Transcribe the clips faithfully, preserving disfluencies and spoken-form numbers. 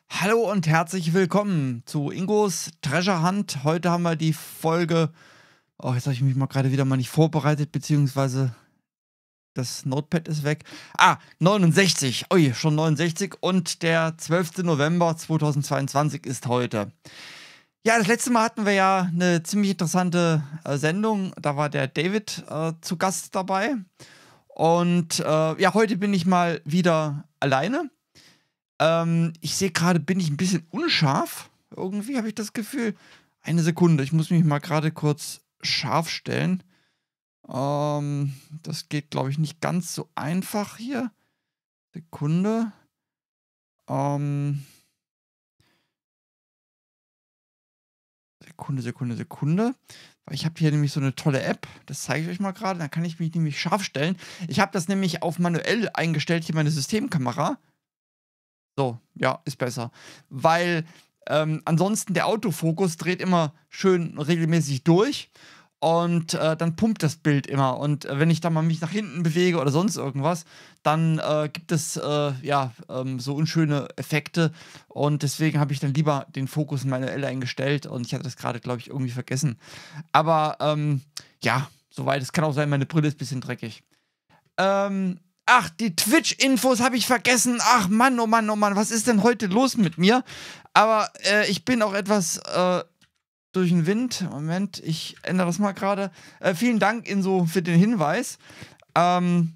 Hallo und herzlich willkommen zu Ingos Treasure Hunt. Heute haben wir die Folge. Oh, jetzt habe ich mich mal gerade wieder mal nicht vorbereitet, beziehungsweise das Notepad ist weg. Ah, neunundsechzig. Ui, schon neunundsechzig. Und der zwölfte November zweitausendzweiundzwanzig ist heute. Ja, das letzte Mal hatten wir ja eine ziemlich interessante äh, Sendung. Da war der David äh, zu Gast dabei. Und äh, ja, heute bin ich mal wieder alleine. Ähm, ich sehe gerade, bin ich ein bisschen unscharf. Irgendwie habe ich das Gefühl. Eine Sekunde, ich muss mich mal gerade kurz scharf stellen. Ähm, das geht, glaube ich, nicht ganz so einfach hier. Sekunde. Ähm, Sekunde, Sekunde, Sekunde. Weil ich habe hier nämlich so eine tolle App. Das zeige ich euch mal gerade. Dann kann ich mich nämlich scharf stellen. Ich habe das nämlich auf manuell eingestellt, hier meine Systemkamera. So, ja, ist besser. Weil ähm, ansonsten der Autofokus dreht immer schön regelmäßig durch und äh, dann pumpt das Bild immer. Und äh, wenn ich dann mal mich nach hinten bewege oder sonst irgendwas, dann äh, gibt es äh, ja ähm, so unschöne Effekte. Und deswegen habe ich dann lieber den Fokus manuell eingestellt und ich hatte das gerade, glaube ich, irgendwie vergessen. Aber ähm, ja, soweit. Es kann auch sein, meine Brille ist ein bisschen dreckig. Ähm. Ach, die Twitch-Infos habe ich vergessen. Ach, Mann, oh Mann, oh Mann, was ist denn heute los mit mir? Aber äh, ich bin auch etwas äh, durch den Wind. Moment, ich ändere das mal gerade. Äh, vielen Dank, Inso, für den Hinweis. Ähm,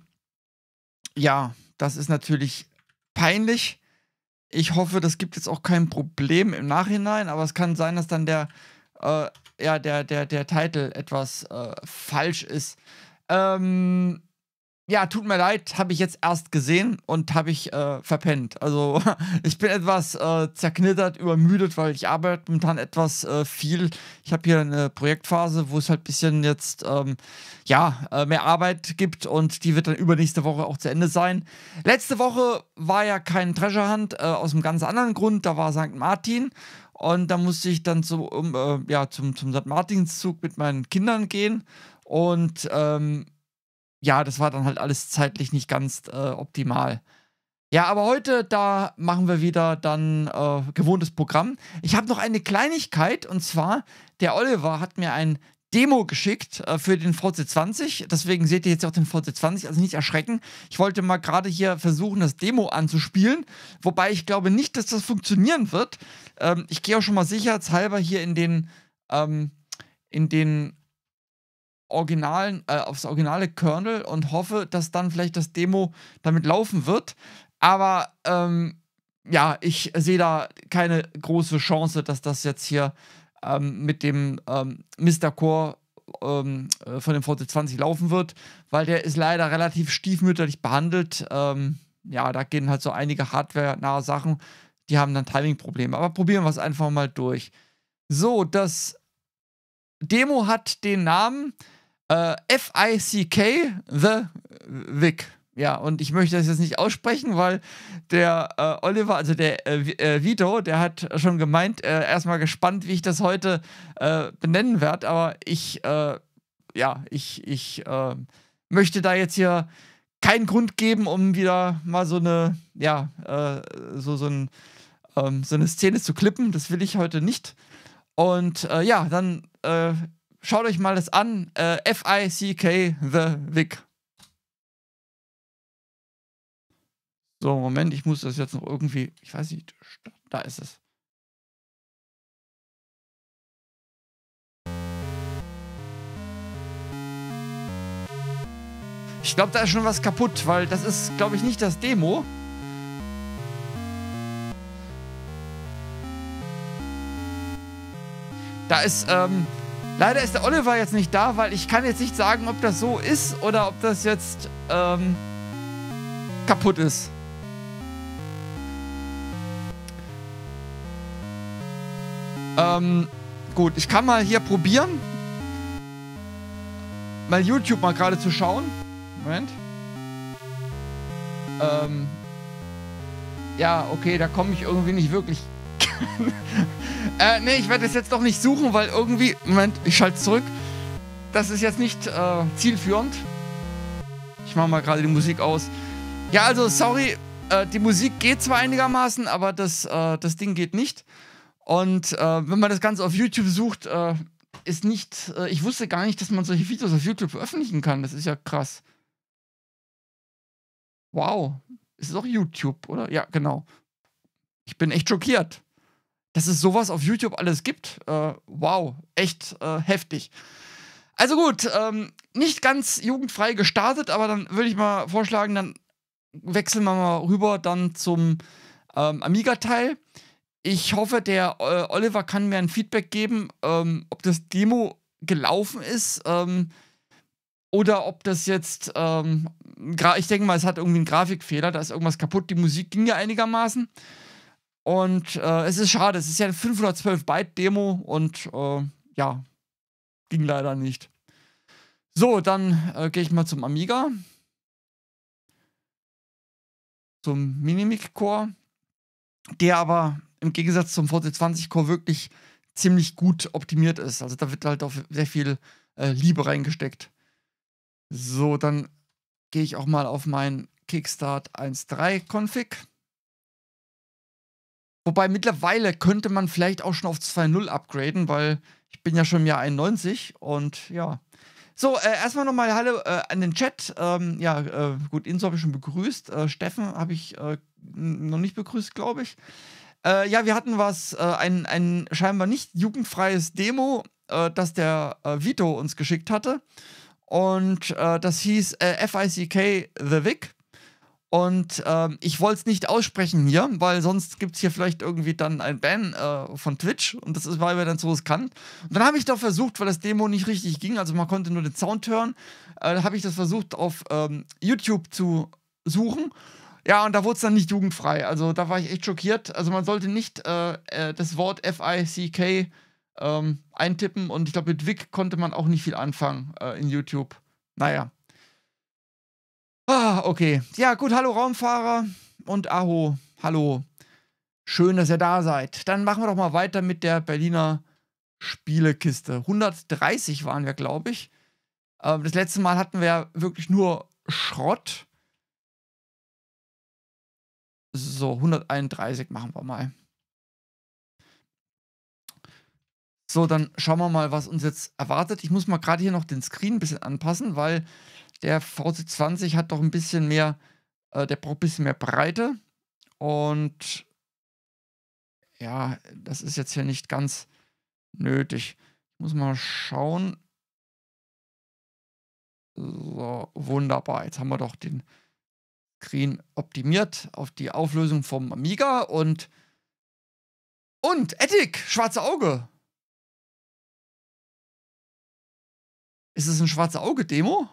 ja, das ist natürlich peinlich. Ich hoffe, das gibt jetzt auch kein Problem im Nachhinein, aber es kann sein, dass dann der, äh, ja, der, der, der Titel etwas äh, falsch ist. Ähm... Ja, tut mir leid, habe ich jetzt erst gesehen und habe ich äh, verpennt. Also ich bin etwas äh, zerknittert, übermüdet, weil ich arbeite momentan etwas äh, viel. Ich habe hier eine Projektphase, wo es halt ein bisschen jetzt ähm, ja, äh, mehr Arbeit gibt und die wird dann übernächste Woche auch zu Ende sein. Letzte Woche war ja kein Treasure Hunt, äh, aus einem ganz anderen Grund. Da war Sankt Martin und da musste ich dann zu, um, äh, ja, zum, zum Sankt Martinszug mit meinen Kindern gehen und ähm, ja, das war dann halt alles zeitlich nicht ganz äh, optimal. Ja, aber heute, da machen wir wieder dann äh, gewohntes Programm. Ich habe noch eine Kleinigkeit und zwar, der Oliver hat mir ein Demo geschickt äh, für den V C zwanzig. Deswegen seht ihr jetzt auch den V C zwanzig, also nicht erschrecken. Ich wollte mal gerade hier versuchen, das Demo anzuspielen. Wobei ich glaube nicht, dass das funktionieren wird. Ähm, ich gehe auch schon mal sicherheitshalber hier in den, ähm, in den originalen, äh, aufs originale Kernel und hoffe, dass dann vielleicht das Demo damit laufen wird. Aber ähm, ja, ich sehe da keine große Chance, dass das jetzt hier ähm, mit dem ähm, Mister Core ähm, äh, von dem V C zwanzig laufen wird, weil der ist leider relativ stiefmütterlich behandelt. Ähm, ja, da gehen halt so einige hardware-nahe Sachen, die haben dann Timing-Probleme. Aber probieren wir es einfach mal durch. So, das Demo hat den Namen Uh, F I C K The Vic. Ja, und ich möchte das jetzt nicht aussprechen, weil der äh, Oliver, also der äh, Vito, der hat schon gemeint, äh, erstmal gespannt, wie ich das heute äh, benennen werde. Aber ich, äh, ja, ich, ich äh, möchte da jetzt hier keinen Grund geben, um wieder mal so eine, ja, äh, so, so, ein, ähm, so eine Szene zu klippen. Das will ich heute nicht. Und äh, ja, dann äh, schaut euch mal das an. Äh, F I C K The Vic. So, Moment, ich muss das jetzt noch irgendwie. Ich weiß nicht. Da ist es. Ich glaube, da ist schon was kaputt, weil das ist, glaube ich, nicht das Demo. Da ist, ähm. Leider ist der Oliver jetzt nicht da, weil ich kann jetzt nicht sagen, ob das so ist oder ob das jetzt ähm, kaputt ist. Ähm, gut, ich kann mal hier probieren, mal YouTube mal gerade zu schauen. Moment. Ähm, ja, okay, da komme ich irgendwie nicht wirklich. äh, nee, ich werde es jetzt doch nicht suchen, weil irgendwie... Moment, ich schalte zurück. Das ist jetzt nicht äh, zielführend. Ich mache mal gerade die Musik aus. Ja, also, sorry. Äh, die Musik geht zwar einigermaßen, aber das, äh, das Ding geht nicht. Und äh, wenn man das Ganze auf YouTube sucht, äh, ist nicht. Äh, ich wusste gar nicht, dass man solche Videos auf YouTube veröffentlichen kann. Das ist ja krass. Wow. Ist es auch YouTube, oder? Ja, genau. Ich bin echt schockiert, dass es sowas auf YouTube alles gibt. Äh, wow. Echt äh, heftig. Also gut, ähm, nicht ganz jugendfrei gestartet, aber dann würde ich mal vorschlagen, dann wechseln wir mal rüber dann zum ähm, Amiga-Teil. Ich hoffe, der äh, Oliver kann mir ein Feedback geben, ähm, ob das Demo gelaufen ist ähm, oder ob das jetzt, ähm, ich denke mal, es hat irgendwie einen Grafikfehler, da ist irgendwas kaputt. Die Musik ging ja einigermaßen. Und äh, es ist schade, es ist ja eine fünfhundertzwölf Byte Demo und äh, ja, ging leider nicht. So, dann äh, gehe ich mal zum Amiga. Zum Minimic Core, der aber im Gegensatz zum V C zwanzig Core wirklich ziemlich gut optimiert ist. Also da wird halt auch sehr viel äh, Liebe reingesteckt. So, dann gehe ich auch mal auf mein Kickstart eins Punkt drei Config. Wobei mittlerweile könnte man vielleicht auch schon auf zwei Punkt null upgraden, weil ich bin ja schon im Jahr einundneunzig und ja. So, äh, erstmal nochmal Hallo äh, an den Chat. Ähm, ja, äh, gut, Inso habe ich schon begrüßt. Äh, Steffen habe ich äh, noch nicht begrüßt, glaube ich. Äh, ja, wir hatten was, äh, ein, ein scheinbar nicht jugendfreies Demo, äh, das der äh, Vito uns geschickt hatte. Und äh, das hieß äh, F I C K The Vic. Und ähm, ich wollte es nicht aussprechen hier, weil sonst gibt es hier vielleicht irgendwie dann ein Ban äh, von Twitch und das ist, weil wir dann so riskant. Und dann habe ich doch versucht, weil das Demo nicht richtig ging, also man konnte nur den Sound hören, äh, habe ich das versucht auf ähm, YouTube zu suchen. Ja, und da wurde es dann nicht jugendfrei. Also da war ich echt schockiert. Also man sollte nicht äh, äh, das Wort F I C K ähm, eintippen und ich glaube, mit Vic konnte man auch nicht viel anfangen äh, in YouTube. Naja. Ah, okay. Ja, gut, hallo Raumfahrer und Aho, hallo. Schön, dass ihr da seid. Dann machen wir doch mal weiter mit der Berliner Spielekiste. hundertdreißig waren wir, glaube ich. Ähm, das letzte Mal hatten wir wirklich nur Schrott. So, hunderteinunddreißig machen wir mal. So, dann schauen wir mal, was uns jetzt erwartet. Ich muss mal gerade hier noch den Screen ein bisschen anpassen, weil der V C zwanzig hat doch ein bisschen mehr, äh, der braucht ein bisschen mehr Breite. Und ja, das ist jetzt hier nicht ganz nötig. Ich muss mal schauen. So, wunderbar. Jetzt haben wir doch den Screen optimiert auf die Auflösung vom Amiga und und Ethic, schwarze Auge. Ist es ein schwarze Auge Demo?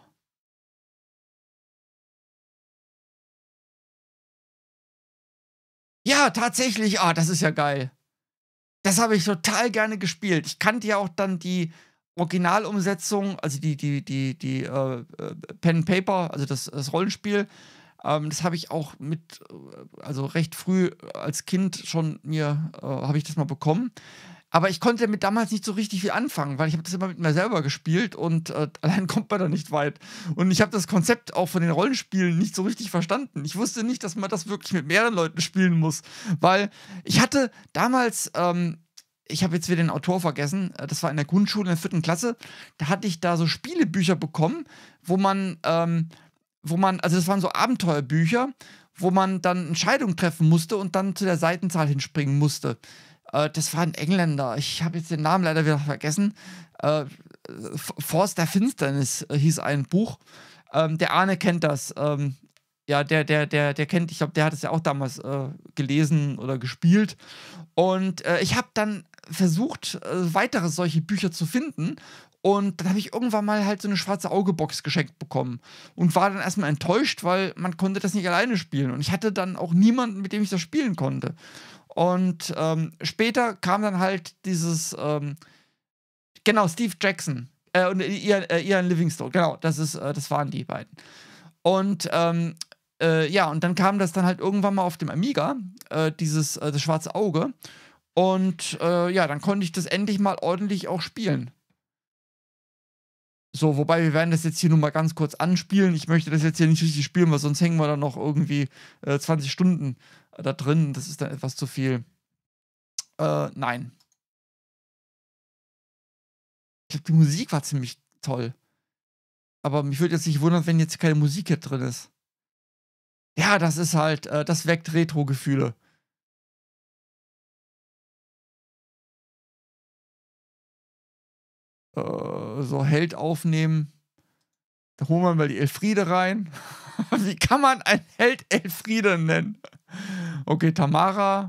Ja, tatsächlich. Ah, das ist ja geil. Das habe ich total gerne gespielt. Ich kannte ja auch dann die Originalumsetzung, also die, die, die, die äh, äh, Pen and Paper, also das, das Rollenspiel. Ähm, das habe ich auch mit, äh, also recht früh als Kind schon mir, äh, habe ich das mal bekommen. Aber ich konnte damit damals nicht so richtig viel anfangen, weil ich habe das immer mit mir selber gespielt und äh, allein kommt man da nicht weit. Und ich habe das Konzept auch von den Rollenspielen nicht so richtig verstanden. Ich wusste nicht, dass man das wirklich mit mehreren Leuten spielen muss, weil ich hatte damals, ähm, ich habe jetzt wieder den Autor vergessen, äh, das war in der Grundschule in der vierten Klasse, da hatte ich da so Spielebücher bekommen, wo man, ähm, wo man, also das waren so Abenteuerbücher, wo man dann Entscheidungen treffen musste und dann zu der Seitenzahl hinspringen musste. Äh, das war ein Engländer. Ich habe jetzt den Namen leider wieder vergessen. Äh, Forst der Finsternis äh, hieß ein Buch. Ähm, der Arne kennt das. Ähm, ja, der, der, der, der kennt, ich glaube, der hat es ja auch damals äh, gelesen oder gespielt. Und äh, ich habe dann versucht, äh, weitere solche Bücher zu finden. Und dann habe ich irgendwann mal halt so eine schwarze Auge-Box geschenkt bekommen. Und war dann erstmal enttäuscht, weil man konnte das nicht alleine spielen. Und ich hatte dann auch niemanden, mit dem ich das spielen konnte. Und ähm, später kam dann halt dieses, ähm, genau, Steve Jackson äh, und Ian, äh, Ian Livingstone, genau, das, ist, äh, das waren die beiden. Und ähm, äh, ja, und dann kam das dann halt irgendwann mal auf dem Amiga, äh, dieses, äh, das schwarze Auge. Und äh, ja, dann konnte ich das endlich mal ordentlich auch spielen. So, wobei wir werden das jetzt hier nur mal ganz kurz anspielen. Ich möchte das jetzt hier nicht richtig spielen, weil sonst hängen wir dann noch irgendwie äh, zwanzig Stunden äh, da drin. Das ist dann etwas zu viel. Äh, nein. Ich glaube, die Musik war ziemlich toll. Aber mich würde jetzt nicht wundern, wenn jetzt keine Musik hier drin ist. Ja, das ist halt, äh, das weckt Retro-Gefühle. Äh, so, Held aufnehmen. Da holen wir mal die Elfriede rein. Wie kann man ein Held Elfriede nennen? Okay, Tamara.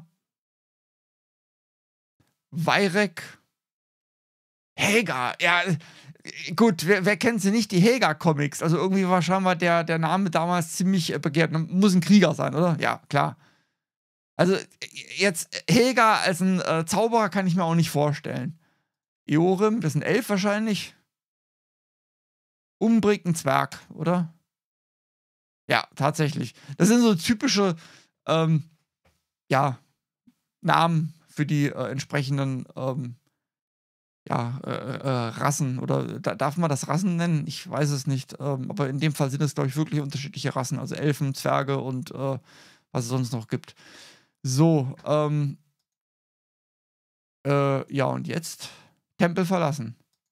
Weirek. Helga. Ja, äh, gut, wer, wer kennt sie nicht? Die Helga-Comics. Also irgendwie war scheinbar der, der Name damals ziemlich äh, begehrt. Muss ein Krieger sein, oder? Ja, klar. Also jetzt Helga als ein äh, Zauberer kann ich mir auch nicht vorstellen. Eorim, das ist ein Elf wahrscheinlich. Umbrig, ein Zwerg, oder? Ja, tatsächlich. Das sind so typische, ähm, ja, Namen für die äh, entsprechenden, ähm, ja, äh, äh, Rassen. Oder da, darf man das Rassen nennen? Ich weiß es nicht. Ähm, aber in dem Fall sind es, glaube ich, wirklich unterschiedliche Rassen. Also Elfen, Zwerge und äh, was es sonst noch gibt. So, ähm, äh, ja, und jetzt Tempel verlassen.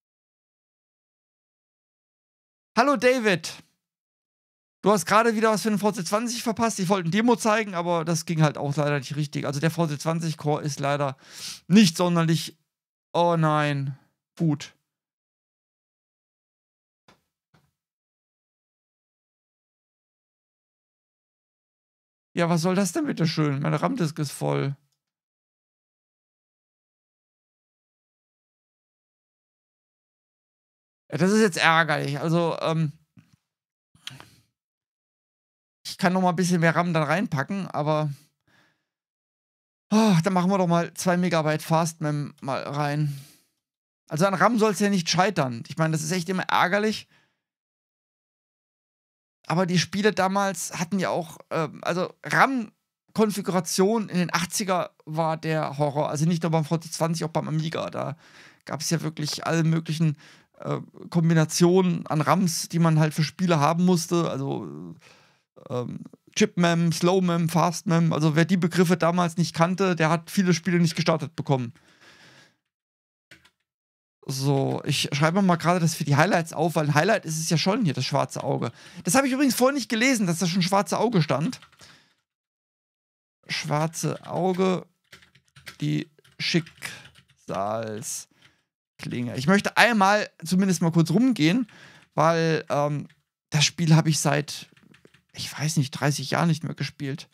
Hallo David! Du hast gerade wieder was für den V C zwanzig verpasst. Ich wollte ein Demo zeigen, aber das ging halt auch leider nicht richtig. Also der V C zwanzig Core ist leider nicht sonderlich. Oh nein. Gut. Ja, was soll das denn bitte schön? Meine RAM-Disk ist voll. Ja, das ist jetzt ärgerlich. Also, ähm. Ich kann noch mal ein bisschen mehr RAM dann reinpacken, aber. Oh, dann machen wir doch mal zwei Megabyte Fastmem mal rein. Also an RAM soll es ja nicht scheitern. Ich meine, das ist echt immer ärgerlich. Aber die Spiele damals hatten ja auch, ähm, also RAM-Konfiguration in den achtziger war der Horror. Also nicht nur beim V C zwanzig, auch beim Amiga. Da gab es ja wirklich alle möglichen äh, Kombinationen an RAMs, die man halt für Spiele haben musste. Also ähm, Chip-Mem, Slow-Mem, Fast-Mem. Also wer die Begriffe damals nicht kannte, der hat viele Spiele nicht gestartet bekommen. So, ich schreibe mal gerade das für die Highlights auf, weil ein Highlight ist es ja schon hier, das schwarze Auge. Das habe ich übrigens vorhin nicht gelesen, dass da schon schwarze Auge stand. Schwarze Auge, die Schicksalsklinge. Ich möchte einmal zumindest mal kurz rumgehen, weil ähm, das Spiel habe ich seit, ich weiß nicht, dreißig Jahren nicht mehr gespielt.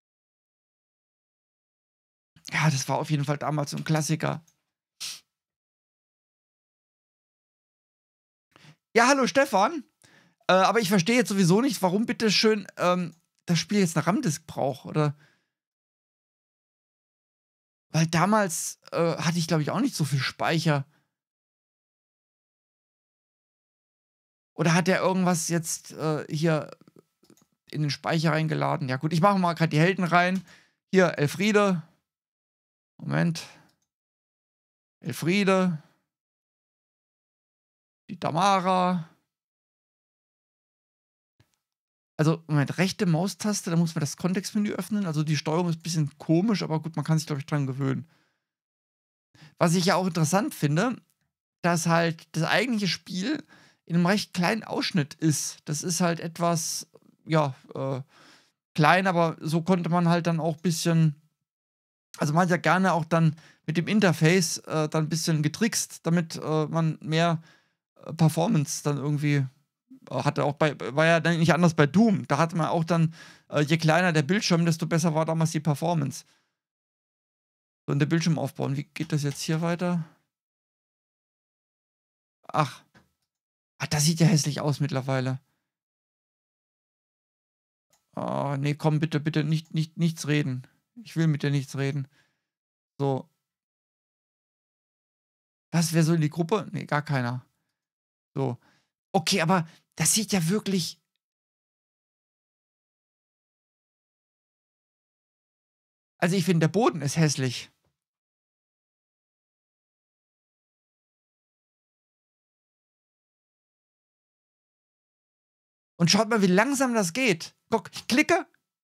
Ja, das war auf jeden Fall damals so ein Klassiker. Ja, hallo Stefan. Äh, aber ich verstehe jetzt sowieso nicht, warum bitteschön ähm, das Spiel jetzt eine RAM-Disk braucht, oder? Weil damals äh, hatte ich, glaube ich, auch nicht so viel Speicher. Oder hat der irgendwas jetzt äh, hier in den Speicher reingeladen? Ja gut, ich mache mal gerade die Helden rein. Hier, Elfriede. Moment. Elfriede. Die Tamara. Also, Moment, rechte Maustaste, da muss man das Kontextmenü öffnen. Also die Steuerung ist ein bisschen komisch, aber gut, man kann sich, glaube ich, dran gewöhnen. Was ich ja auch interessant finde, dass halt das eigentliche Spiel in einem recht kleinen Ausschnitt ist. Das ist halt etwas, ja, äh, klein, aber so konnte man halt dann auch ein bisschen, also man hat ja gerne auch dann mit dem Interface äh, dann ein bisschen getrickst, damit äh, man mehr äh, Performance dann irgendwie äh, hatte. Auch bei, war ja dann nicht anders bei Doom. Da hatte man auch dann, äh, je kleiner der Bildschirm, desto besser war damals die Performance. So, und der Bildschirm aufbauen. Wie geht das jetzt hier weiter? Ach. Ach, das sieht ja hässlich aus mittlerweile. Oh, nee, komm, bitte, bitte, nicht, nicht, nichts reden. Ich will mit dir nichts reden. So. Was, wer so in die Gruppe? Nee, gar keiner. So. Okay, aber das sieht ja wirklich. Also ich finde, der Boden ist hässlich. Und schaut mal, wie langsam das geht. Guck, ich klicke.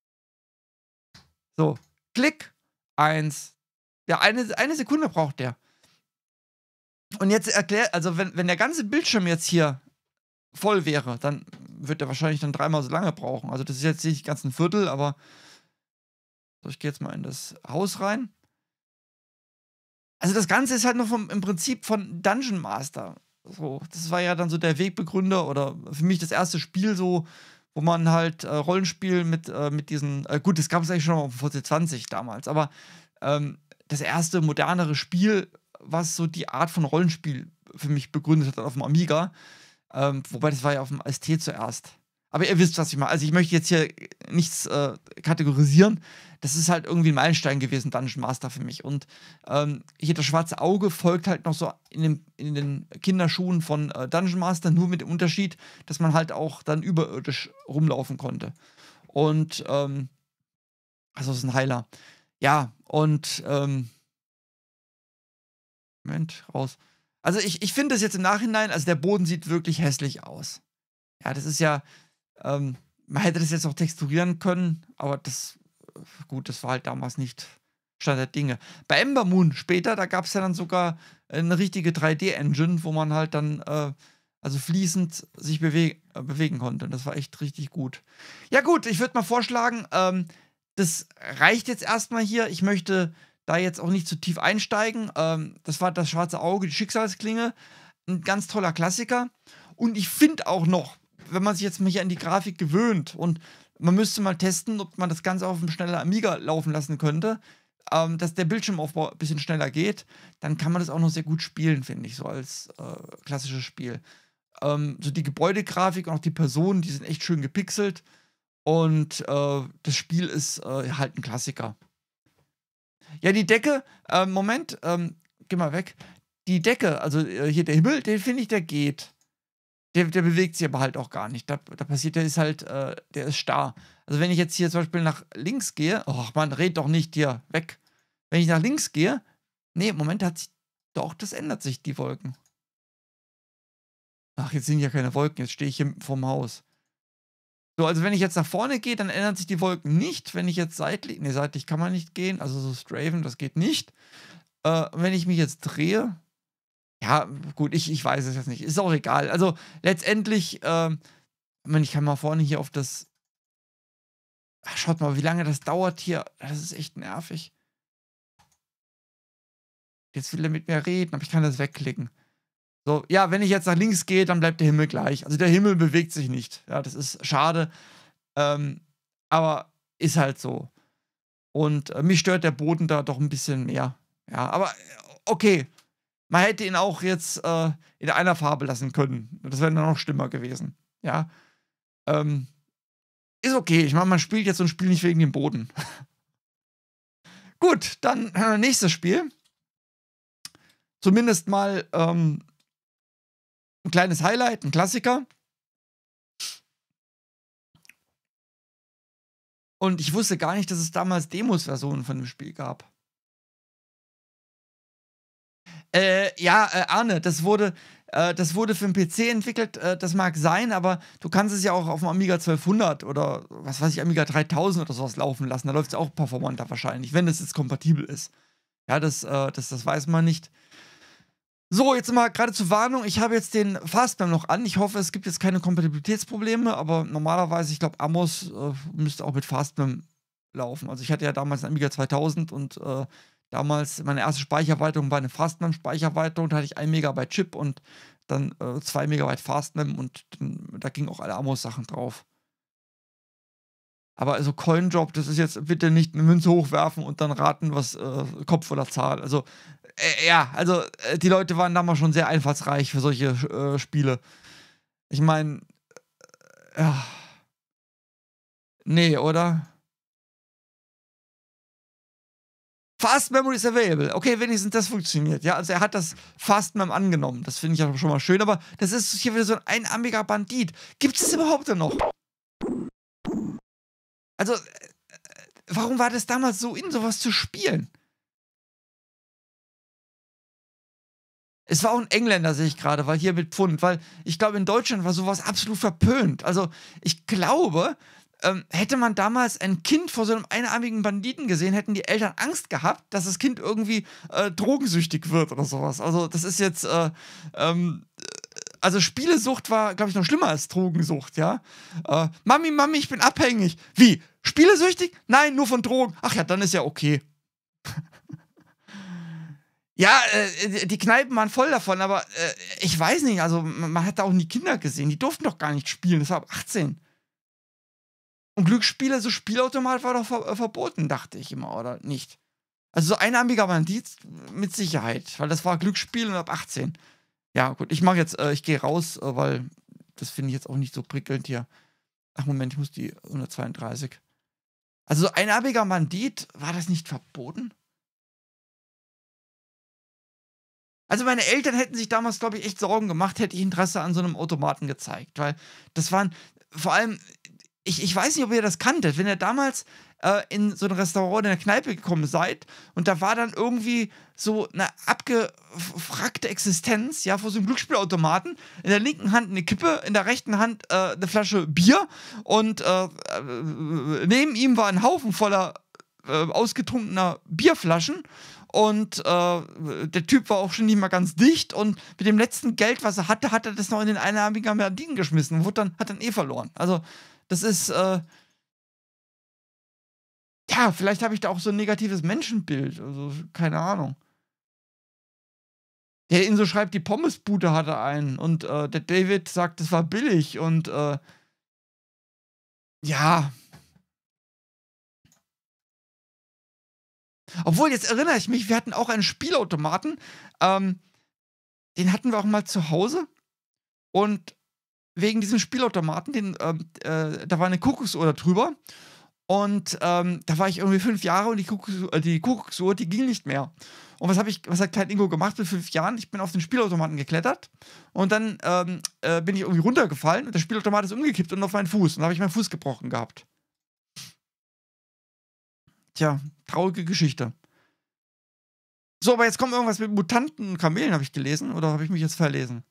So, Klick. Eins. Ja, eine, eine Sekunde braucht der. Und jetzt erklärt, also wenn, wenn der ganze Bildschirm jetzt hier voll wäre, dann wird er wahrscheinlich dann dreimal so lange brauchen. Also das ist jetzt nicht ganz ein Viertel, aber so, ich gehe jetzt mal in das Haus rein. Also das Ganze ist halt noch vom, im Prinzip von Dungeon Master. So, das war ja dann so der Wegbegründer oder für mich das erste Spiel so, wo man halt äh, Rollenspiel mit, äh, mit diesen, äh, gut, das gab es eigentlich schon auf dem V C zwanzig damals, aber ähm, das erste modernere Spiel, was so die Art von Rollenspiel für mich begründet hat auf dem Amiga. Ähm, wobei das war ja auf dem S T zuerst. Aber ihr wisst, was ich meine. Also ich möchte jetzt hier nichts äh, kategorisieren. Das ist halt irgendwie ein Meilenstein gewesen, Dungeon Master für mich. Und ähm, hier das schwarze Auge folgt halt noch so in den, in den Kinderschuhen von äh, Dungeon Master, nur mit dem Unterschied, dass man halt auch dann überirdisch rumlaufen konnte. Und, ähm, also es ist ein Heiler. Ja, und, ähm, Moment, raus. Also ich, ich finde das jetzt im Nachhinein, also der Boden sieht wirklich hässlich aus. Ja, das ist ja, ähm, man hätte das jetzt auch texturieren können, aber das, äh, gut, das war halt damals nicht Stand der Dinge. Bei Ember Moon später, da gab es ja dann sogar eine richtige drei D-Engine, wo man halt dann, äh, also fließend sich bewe äh, bewegen konnte. Das war echt richtig gut. Ja gut, ich würde mal vorschlagen, ähm, das reicht jetzt erstmal hier. Ich möchte da jetzt auch nicht zu tief einsteigen. Ähm, das war das schwarze Auge, die Schicksalsklinge. Ein ganz toller Klassiker. Und ich finde auch noch, wenn man sich jetzt mal hier an die Grafik gewöhnt und man müsste mal testen, ob man das Ganze auf einem schneller Amiga laufen lassen könnte, ähm, dass der Bildschirmaufbau ein bisschen schneller geht, dann kann man das auch noch sehr gut spielen, finde ich, so als äh, klassisches Spiel. Ähm, so die Gebäudegrafik und auch die Personen, die sind echt schön gepixelt und äh, das Spiel ist äh, halt ein Klassiker. Ja, die Decke, ähm, Moment, ähm, geh mal weg. Die Decke, also äh, hier der Himmel, den finde ich, der geht. Der, der bewegt sich aber halt auch gar nicht. Da, da passiert, der ist halt, äh, der ist starr. Also wenn ich jetzt hier zum Beispiel nach links gehe, oh man, red doch nicht hier, weg. Wenn ich nach links gehe, nee, Moment, hat sich, doch, das ändert sich, die Wolken. Ach, jetzt sind ja keine Wolken, jetzt stehe ich hier vorm Haus. So, also wenn ich jetzt nach vorne gehe, dann ändern sich die Wolken nicht. Wenn ich jetzt seitlich, nee, seitlich kann man nicht gehen, also so Straven, das geht nicht. Äh, wenn ich mich jetzt drehe, ja, gut, ich, ich weiß es jetzt nicht. Ist auch egal. Also letztendlich, ähm, ich meine, ich kann mal vorne hier auf das. Ach, schaut mal, wie lange das dauert hier. Das ist echt nervig. Jetzt will er mit mir reden, aber ich kann das wegklicken. So, ja, wenn ich jetzt nach links gehe, dann bleibt der Himmel gleich. Also der Himmel bewegt sich nicht. Ja, das ist schade. Ähm, aber ist halt so. Und äh, mich stört der Boden da doch ein bisschen mehr. Ja, aber äh, okay. Man hätte ihn auch jetzt äh, in einer Farbe lassen können. Das wäre dann noch schlimmer gewesen. Ja. Ähm, ist okay. Ich meine, man spielt jetzt so ein Spiel nicht wegen dem Boden. Gut, dann äh, nächstes Spiel. Zumindest mal ähm, ein kleines Highlight, ein Klassiker. Und ich wusste gar nicht, dass es damals Demos-Versionen von dem Spiel gab. Äh, ja, äh, Arne, das wurde, äh, das wurde für den P C entwickelt, äh, das mag sein, aber du kannst es ja auch auf dem Amiga zwölfhundert oder was weiß ich, Amiga dreitausend oder sowas laufen lassen. Da läuft es auch performanter wahrscheinlich, wenn es jetzt kompatibel ist. Ja, das, äh, das, das weiß man nicht. So, jetzt mal gerade zur Warnung. Ich habe jetzt den Fastmem noch an. Ich hoffe, es gibt jetzt keine Kompatibilitätsprobleme, aber normalerweise, ich glaube, Amos äh, müsste auch mit Fastmem laufen. Also ich hatte ja damals einen Amiga zweitausend und äh, damals meine erste Speichererweiterung war eine Fastmem-Speichererweiterung. Da hatte ich ein Megabyte Chip und dann äh, zwei Megabyte Fastmem und dann, da gingen auch alle Amos-Sachen drauf. Aber also Coindrop, das ist jetzt bitte nicht eine Münze hochwerfen und dann raten, was äh, Kopf oder Zahl. Also, äh, ja, also äh, die Leute waren damals schon sehr einfallsreich für solche äh, Spiele. Ich meine, äh, ja, nee, oder? Fast Memory is available. Okay, wenigstens das funktioniert. Ja, also er hat das Fast Mem angenommen. Das finde ich ja schon mal schön, aber das ist hier wieder so ein einarmiger Bandit. Gibt es überhaupt denn noch? Also, äh, warum war das damals so in, sowas zu spielen? Es war auch ein Engländer, sehe ich gerade, weil hier mit Pfund, weil ich glaube, in Deutschland war sowas absolut verpönt. Also, ich glaube, ähm, hätte man damals ein Kind vor so einem einarmigen Banditen gesehen, hätten die Eltern Angst gehabt, dass das Kind irgendwie äh, drogensüchtig wird oder sowas. Also, das ist jetzt, äh, ähm, also Spielesucht war, glaube ich, noch schlimmer als Drogensucht, ja. Äh, Mami, Mami, ich bin abhängig. Wie? Spielesüchtig? Nein, nur von Drogen. Ach ja, dann ist ja okay. Ja, äh, die Kneipen waren voll davon, aber äh, ich weiß nicht, also man hat da auch nie Kinder gesehen. Die durften doch gar nicht spielen, das war ab achtzehn. Und Glücksspiele, so Spielautomat war doch ver äh, verboten, dachte ich immer, oder nicht? Also so einarmiger Bandit mit Sicherheit, weil das war Glücksspiel und ab achtzehn. Ja, gut, ich mache jetzt, äh, ich gehe raus, äh, weil das finde ich jetzt auch nicht so prickelnd hier. Ach, Moment, ich muss die hundertzweiunddreißig. Also so einarmiger Bandit, war das nicht verboten? Also meine Eltern hätten sich damals, glaube ich, echt Sorgen gemacht, hätte ich Interesse an so einem Automaten gezeigt, weil das waren vor allem, ich, ich weiß nicht, ob ihr das kanntet, wenn ihr damals äh, in so ein Restaurant, in eine Kneipe gekommen seid und da war dann irgendwie so eine abgefrackte Existenz, ja, vor so einem Glücksspielautomaten, in der linken Hand eine Kippe, in der rechten Hand äh, eine Flasche Bier und äh, äh, neben ihm war ein Haufen voller äh, ausgetrunkener Bierflaschen. Und äh, der Typ war auch schon nicht mal ganz dicht. Und mit dem letzten Geld, was er hatte, hat er das noch in den einarmigen Banditen geschmissen. Und wurde dann, hat dann eh verloren. Also, das ist, äh, ja, vielleicht habe ich da auch so ein negatives Menschenbild. Also, keine Ahnung. Der Inso schreibt, die Pommesbude hatte einen. Und äh, der David sagt, das war billig. Und äh, ja. Obwohl, jetzt erinnere ich mich, wir hatten auch einen Spielautomaten. Ähm, den hatten wir auch mal zu Hause. Und wegen diesem Spielautomaten, den, ähm, äh, da war eine Kuckucksuhr da drüber. Und ähm, da war ich irgendwie fünf Jahre und die Kuckucksuhr, äh, die Kuckucksuhr, die ging nicht mehr. Und was habe ich, was hat Klein Ingo gemacht mit fünf Jahren? Ich bin auf den Spielautomaten geklettert und dann ähm, äh, bin ich irgendwie runtergefallen und der Spielautomat ist umgekippt und auf meinen Fuß. Und da habe ich meinen Fuß gebrochen gehabt. Tja, traurige Geschichte. So, aber jetzt kommt irgendwas mit Mutanten und Kamelen, habe ich gelesen. Oder habe ich mich jetzt verlesen?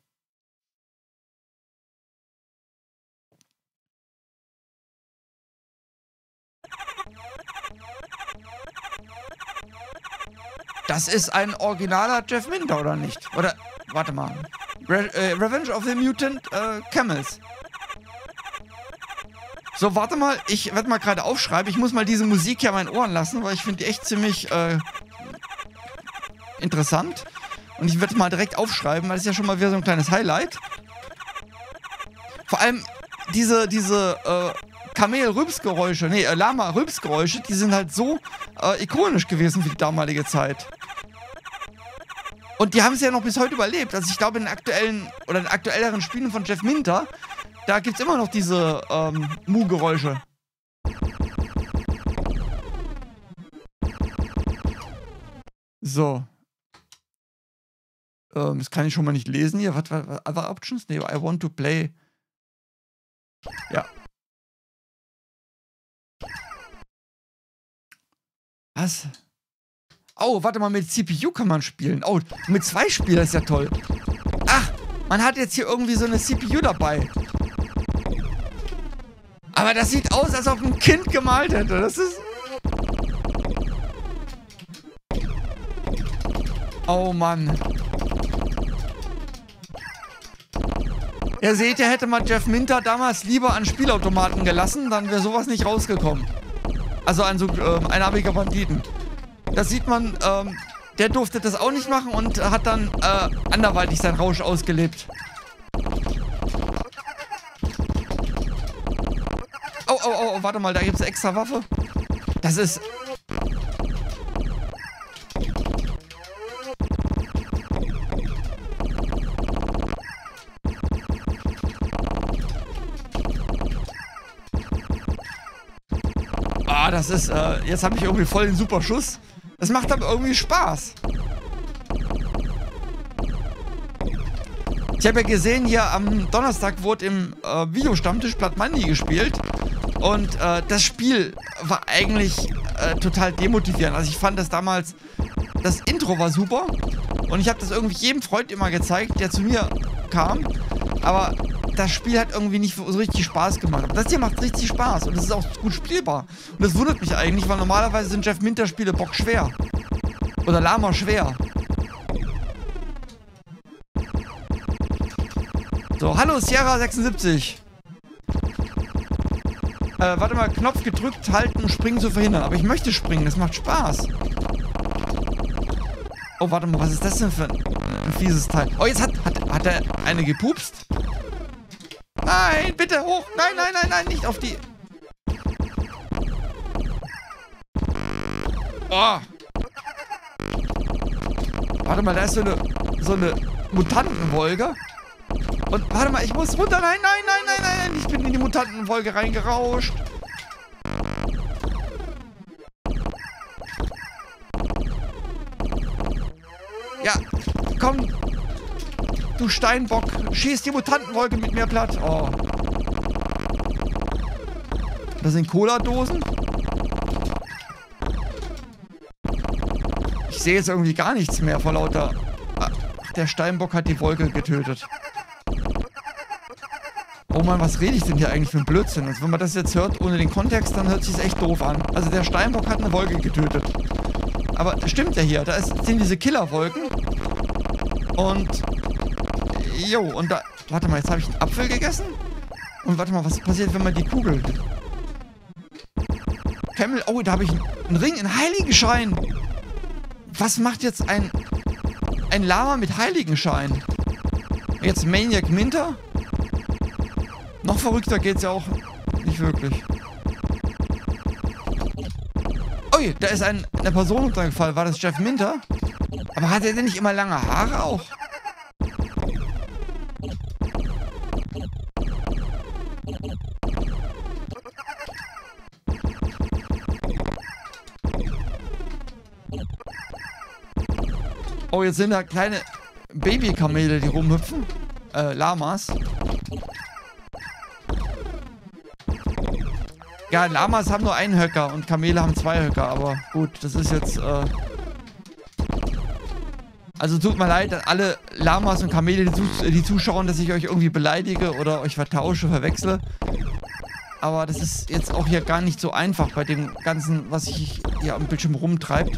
Das ist ein originaler Jeff Minter, oder nicht? Oder, warte mal. Re äh, Revenge of the Mutant äh, Camels. So, warte mal, ich werde mal gerade aufschreiben. Ich muss mal diese Musik hier an meinen Ohren lassen, weil ich finde die echt ziemlich äh, interessant. Und ich werde mal direkt aufschreiben, weil das ist ja schon mal wieder so ein kleines Highlight. Vor allem diese, diese äh, Kamel-Rülpsgeräusche, nee, äh, Lama-Rülpsgeräusche, die sind halt so äh, ikonisch gewesen für die damalige Zeit. Und die haben es ja noch bis heute überlebt. Also ich glaube, in den aktuellen oder in aktuelleren Spielen von Jeff Minter, da gibt es immer noch diese ähm, Mu-Geräusche. So. Ähm, das kann ich schon mal nicht lesen hier. Was war Other Options? Nee, I want to play. Ja. Was? Oh, warte mal, mit C P U kann man spielen. Oh, mit zwei Spielern ist ja toll. Ach, man hat jetzt hier irgendwie so eine C P U dabei. Aber das sieht aus, als ob ein Kind gemalt hätte. Das ist... Oh Mann. Ihr seht, ihr hätte mal Jeff Minter damals lieber an Spielautomaten gelassen, dann wäre sowas nicht rausgekommen. Also an so ähm, einarmiger Banditen. Das sieht man, ähm, der durfte das auch nicht machen und hat dann äh, anderweitig seinen Rausch ausgelebt. Oh, oh, oh, warte mal, da gibt es extra Waffe. Das ist... Ah, das ist, äh, jetzt habe ich irgendwie voll den super Schuss. Das macht aber irgendwie Spaß. Ich habe ja gesehen, hier am Donnerstag wurde im äh, Videostammtisch Blood Money gespielt. Und äh, das Spiel war eigentlich äh, total demotivierend. Also ich fand das damals, das Intro war super und ich habe das irgendwie jedem Freund immer gezeigt, der zu mir kam, aber das Spiel hat irgendwie nicht so richtig Spaß gemacht. Aber das hier macht richtig Spaß und es ist auch gut spielbar. Und das wundert mich eigentlich, weil normalerweise sind Jeff Minter Spiele bock schwer. Oder Lama schwer. So, hallo Sierra sechsundsiebzig. Äh, warte mal, Knopf gedrückt, halten, springen zu verhindern. Aber ich möchte springen, das macht Spaß. Oh, warte mal, was ist das denn für ein, ein fieses Teil? Oh, jetzt hat, hat, hat er eine gepupst? Nein, bitte hoch. Nein, nein, nein, nein, nicht auf die... Oh. Warte mal, da ist so eine, so eine Mutantenwolke. Und warte mal, ich muss runter. Nein, nein, nein, nein, nein. Ich bin in die Mutantenwolke reingerauscht. Ja, komm. Du Steinbock. Schieß die Mutantenwolke mit mir platt. Oh. Das sind Cola-Dosen. Ich sehe jetzt irgendwie gar nichts mehr vor lauter... Ach, der Steinbock hat die Wolke getötet. Oh Mann, was rede ich denn hier eigentlich für ein Blödsinn? Also wenn man das jetzt hört ohne den Kontext, dann hört sich es echt doof an. Also der Steinbock hat eine Wolke getötet. Aber stimmt ja hier, da ist, sind diese Killerwolken. Und... Jo, und da... Warte mal, jetzt habe ich einen Apfel gegessen? Und warte mal, was passiert, wenn man die kugelt? Camel... Oh, da habe ich einen Ring, einen Heiligenschein. Was macht jetzt ein... Ein Lama mit Heiligenschein? Jetzt Maniac Minter? Noch verrückter geht's ja auch nicht wirklich. Ui, da ist ein, eine Person untergefallen. War das Jeff Minter? Aber hat er denn nicht immer lange Haare auch? Oh, jetzt sind da kleine Babykamele, die rumhüpfen. Äh, Lamas. Ja, Lamas haben nur einen Höcker und Kamele haben zwei Höcker, aber gut, das ist jetzt, äh... Also tut mir leid an alle Lamas und Kamele, die, die zuschauen, dass ich euch irgendwie beleidige oder euch vertausche, verwechsle. Aber das ist jetzt auch hier gar nicht so einfach bei dem Ganzen, was sich hier am Bildschirm rumtreibt.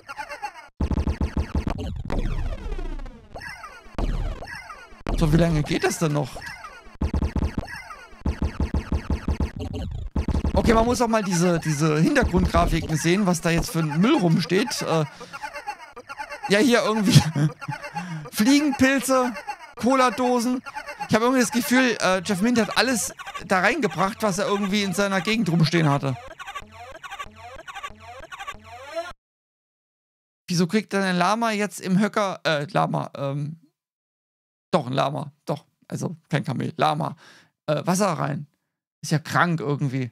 So, wie lange geht das denn noch? Okay, man muss auch mal diese, diese Hintergrundgrafiken sehen, was da jetzt für ein Müll rumsteht. Äh, ja, hier irgendwie Fliegenpilze, Cola-Dosen. Ich habe irgendwie das Gefühl, äh, Jeff Minter hat alles da reingebracht, was er irgendwie in seiner Gegend rumstehen hatte. Wieso kriegt dann ein Lama jetzt im Höcker, äh, Lama, ähm, doch, ein Lama, doch, also kein Kamel, Lama, äh, Wasser rein. Ist ja krank irgendwie.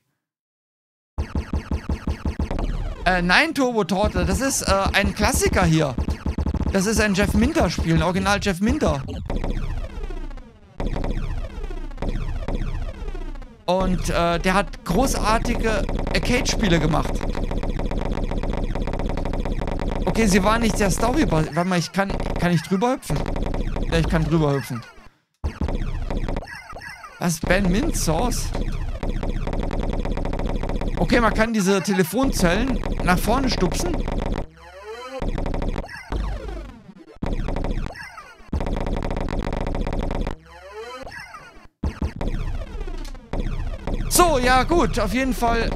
Äh, nein, Turbo-Torte, das ist äh, ein Klassiker hier. Das ist ein Jeff Minter-Spiel, ein Original Jeff Minter. Und äh, der hat großartige Arcade-Spiele gemacht. Okay, sie war nicht sehr story. Warte mal, ich kann, kann ich drüber hüpfen? Ja, ich kann drüber hüpfen. Was? Ben Mint Sauce? Okay, man kann diese Telefonzellen nach vorne stupsen. So, ja gut, auf jeden Fall.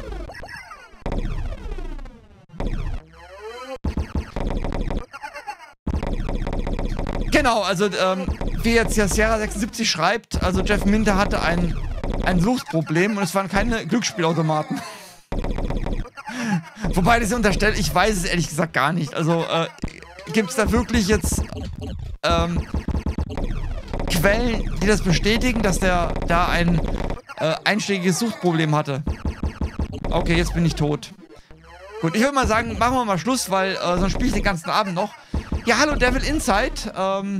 Genau, also ähm, wie jetzt ja Sierra sechsundsiebzig schreibt, also Jeff Minter hatte ein, ein Suchtproblem und es waren keine Glücksspielautomaten. Wobei das unterstellt, ich weiß es ehrlich gesagt gar nicht. Also äh, gibt es da wirklich jetzt ähm, Quellen, die das bestätigen, dass der da ein äh, einschlägiges Suchtproblem hatte? Okay, jetzt bin ich tot. Gut, ich würde mal sagen, machen wir mal Schluss, weil äh, sonst spiele ich den ganzen Abend noch. Ja, hallo Devil Inside. Ähm,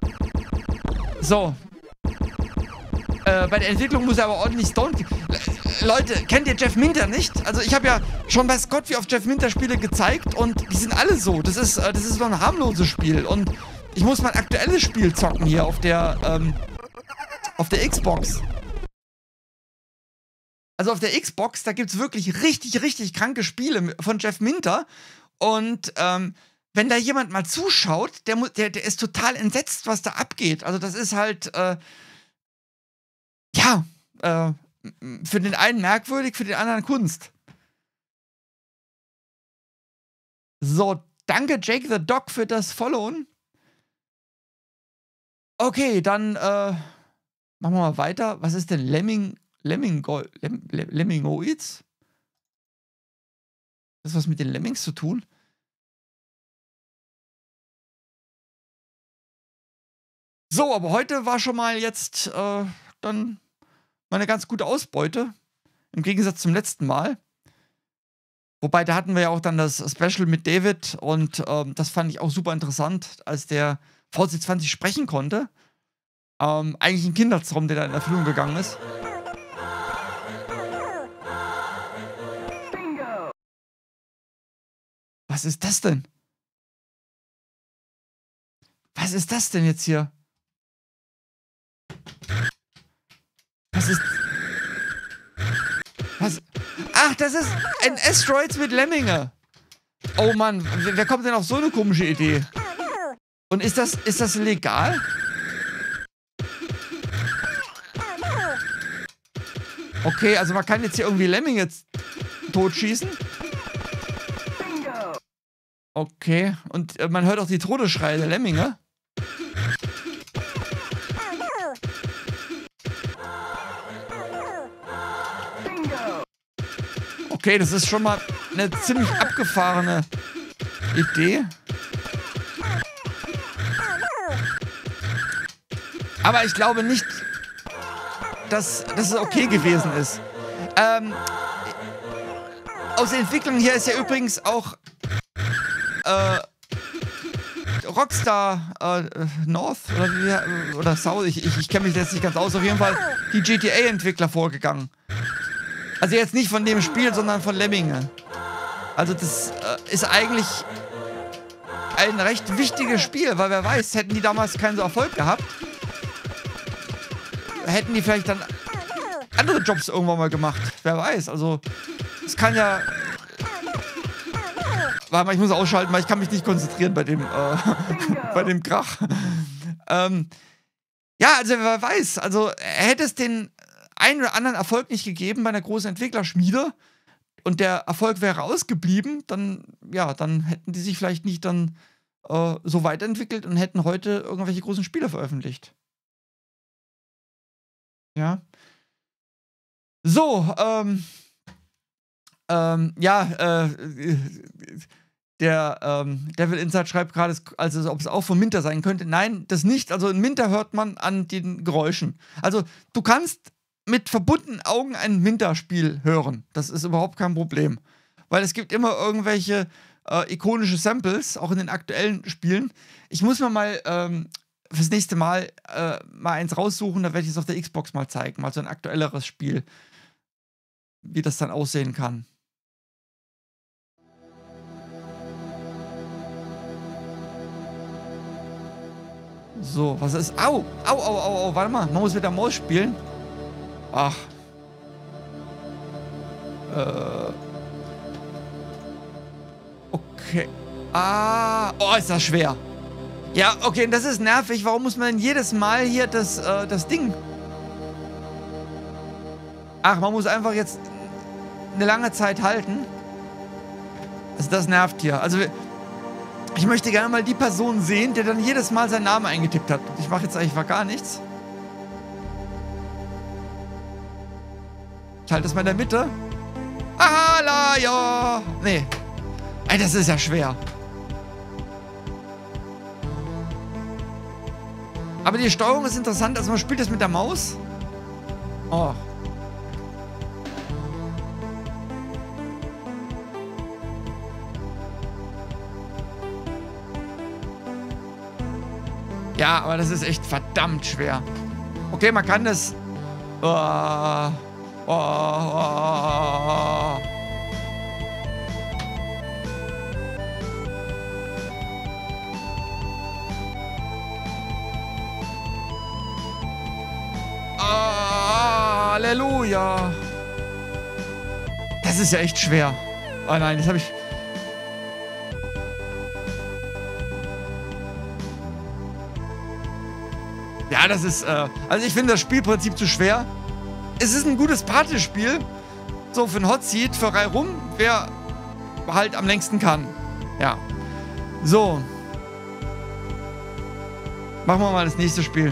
so. Äh, bei der Entwicklung muss er aber ordentlich Stone... Leute, kennt ihr Jeff Minter nicht? Also ich habe ja schon bei Scott wie auf Jeff Minter Spiele gezeigt und die sind alle so. Das ist, äh, das ist so ein harmloses Spiel und ich muss mein aktuelles Spiel zocken hier auf der, ähm, auf der Xbox. Also auf der Xbox, da gibt es wirklich richtig, richtig kranke Spiele von Jeff Minter und, ähm, wenn da jemand mal zuschaut, der, der, der ist total entsetzt, was da abgeht. Also das ist halt, äh, ja, äh, für den einen merkwürdig, für den anderen Kunst. So, danke Jake the Dog für das Followen. Okay, dann äh, machen wir mal weiter. Was ist denn Lemming, Lemmingo, Lem, Lemmingoids? Das hat was mit den Lemmings zu tun? So, aber heute war schon mal jetzt äh, dann mal eine ganz gute Ausbeute. Im Gegensatz zum letzten Mal. Wobei, da hatten wir ja auch dann das Special mit David und ähm, das fand ich auch super interessant, als der V C zwanzig sprechen konnte. Ähm, eigentlich ein Kindertraum, der da in Erfüllung gegangen ist. Was ist das denn? Was ist das denn jetzt hier? Was ist... Was? Ach, das ist ein Asteroids mit Lemminge. Oh Mann, wer kommt denn auf so eine komische Idee? Und ist das, ist das legal? Okay, also man kann jetzt hier irgendwie Lemminge totschießen. Okay, und äh, man hört auch die Todesschreie der Lemminge. Okay, das ist schon mal eine ziemlich abgefahrene Idee. Aber ich glaube nicht, dass, dass es okay gewesen ist. Ähm, aus der Entwicklung hier ist ja übrigens auch äh, Rockstar äh, North oder, wie, oder South, ich, ich, ich kenne mich jetzt nicht ganz aus, auf jeden Fall die G T A-Entwickler vorgegangen. Also jetzt nicht von dem Spiel, sondern von Lemminge. Also das äh, ist eigentlich ein recht wichtiges Spiel, weil wer weiß, hätten die damals keinen so Erfolg gehabt, hätten die vielleicht dann andere Jobs irgendwann mal gemacht. Wer weiß, also es kann ja... Warte mal, ich muss ausschalten, weil ich kann mich nicht konzentrieren bei dem, äh, bei dem Krach. ähm, ja, also wer weiß, also hätte es den einen oder anderen Erfolg nicht gegeben bei einer großen Entwicklerschmiede und der Erfolg wäre ausgeblieben, dann, ja, dann hätten die sich vielleicht nicht dann äh, so weiterentwickelt und hätten heute irgendwelche großen Spiele veröffentlicht. Ja. So, ähm, ähm, ja, äh, der ähm, Devil Inside schreibt gerade, also ob es auch von Minter sein könnte. Nein, das nicht. Also in Minter hört man an den Geräuschen. Also du kannst mit verbundenen Augen ein Minter-Spiel hören. Das ist überhaupt kein Problem. Weil es gibt immer irgendwelche äh, ikonische Samples, auch in den aktuellen Spielen. Ich muss mir mal ähm, fürs nächste Mal äh, mal eins raussuchen, da werde ich es auf der Xbox mal zeigen. Mal so ein aktuelleres Spiel. Wie das dann aussehen kann. So, was ist... Au! Au, au, au, au, warte mal. Man muss mit der Maus spielen. Ach. Äh. Okay. Ah. Oh, ist das schwer. Ja, okay, das ist nervig. Warum muss man denn jedes Mal hier das, äh, das Ding... Ach, man muss einfach jetzt eine lange Zeit halten. Also das nervt hier. Also... Ich möchte gerne mal die Person sehen, der dann jedes Mal seinen Namen eingetippt hat. Ich mache jetzt eigentlich gar nichts. Ich halte es mal in der Mitte. Ah, la, ja. Nee. Ey, das ist ja schwer. Aber die Steuerung ist interessant. Also man spielt das mit der Maus. Oh. Ja, aber das ist echt verdammt schwer. Okay, man kann das... Uh, Oh, oh, oh. Ah, Halleluja. Das ist ja echt schwer. Oh nein, das habe ich... Ja, das ist... Äh, also ich finde das Spielprinzip zu schwer. Es ist ein gutes Partyspiel. So für ein Hot Seat, für Reihe rum, wer halt am längsten kann. Ja. So. Machen wir mal das nächste Spiel.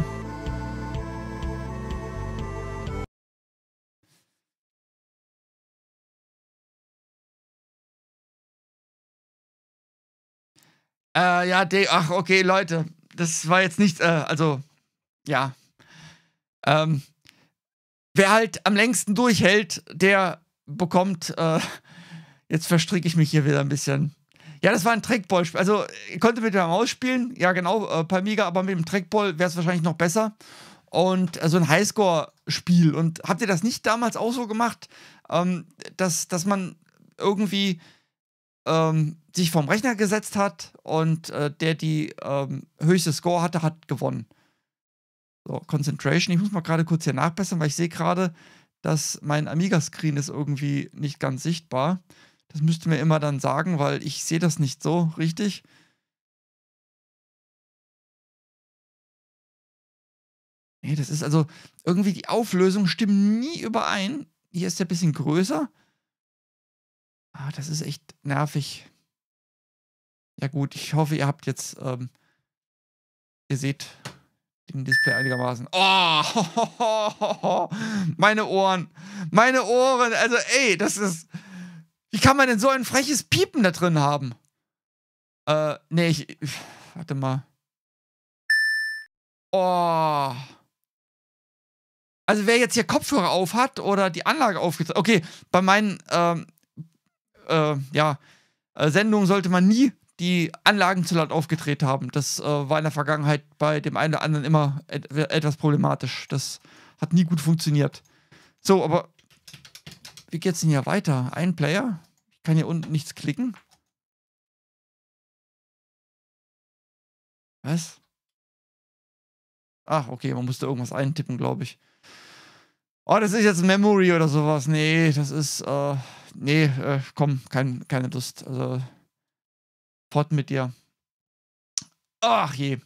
Äh, ja, de ach, okay, Leute. Das war jetzt nicht, äh, also, ja. Ähm, wer halt am längsten durchhält, der bekommt, äh, jetzt verstricke ich mich hier wieder ein bisschen. Ja, das war ein Trackball-Spiel. Also, ihr konntet mit der Maus spielen, ja genau, äh, Palmiga, aber mit dem Trackball wäre es wahrscheinlich noch besser. Und äh, so ein Highscore-Spiel. Und habt ihr das nicht damals auch so gemacht, ähm, dass, dass man irgendwie ähm, sich vorm Rechner gesetzt hat und äh, der die ähm, höchste Score hatte, hat gewonnen. So, Concentration. Ich muss mal gerade kurz hier nachbessern, weil ich sehe gerade, dass mein Amiga-Screen ist irgendwie nicht ganz sichtbar. Das müsst ihr mir immer dann sagen, weil ich sehe das nicht so richtig. Nee, das ist also irgendwie die Auflösung stimmen nie überein. Hier ist der ein bisschen größer. Ah, das ist echt nervig. Ja gut, ich hoffe, ihr habt jetzt, ähm, ihr seht den Display einigermaßen. Oh, meine Ohren, meine Ohren, also ey, das ist, wie kann man denn so ein freches Piepen da drin haben? Äh, nee, ich, ich warte mal. Oh. Also wer jetzt hier Kopfhörer auf hat oder die Anlage aufgetragen, okay, bei meinen, ähm, äh, ja, äh, Sendungen sollte man nie die Anlagen zu laut aufgedreht haben. Das äh, war in der Vergangenheit bei dem einen oder anderen immer et etwas problematisch. Das hat nie gut funktioniert. So, aber wie geht's denn hier weiter? Ein Player? Ich kann hier unten nichts klicken. Was? Ach, okay, man musste irgendwas eintippen, glaube ich. Oh, das ist jetzt Memory oder sowas. Nee, das ist, äh, nee, äh, komm, kein, keine Lust. Also, fort mit dir. Ach je.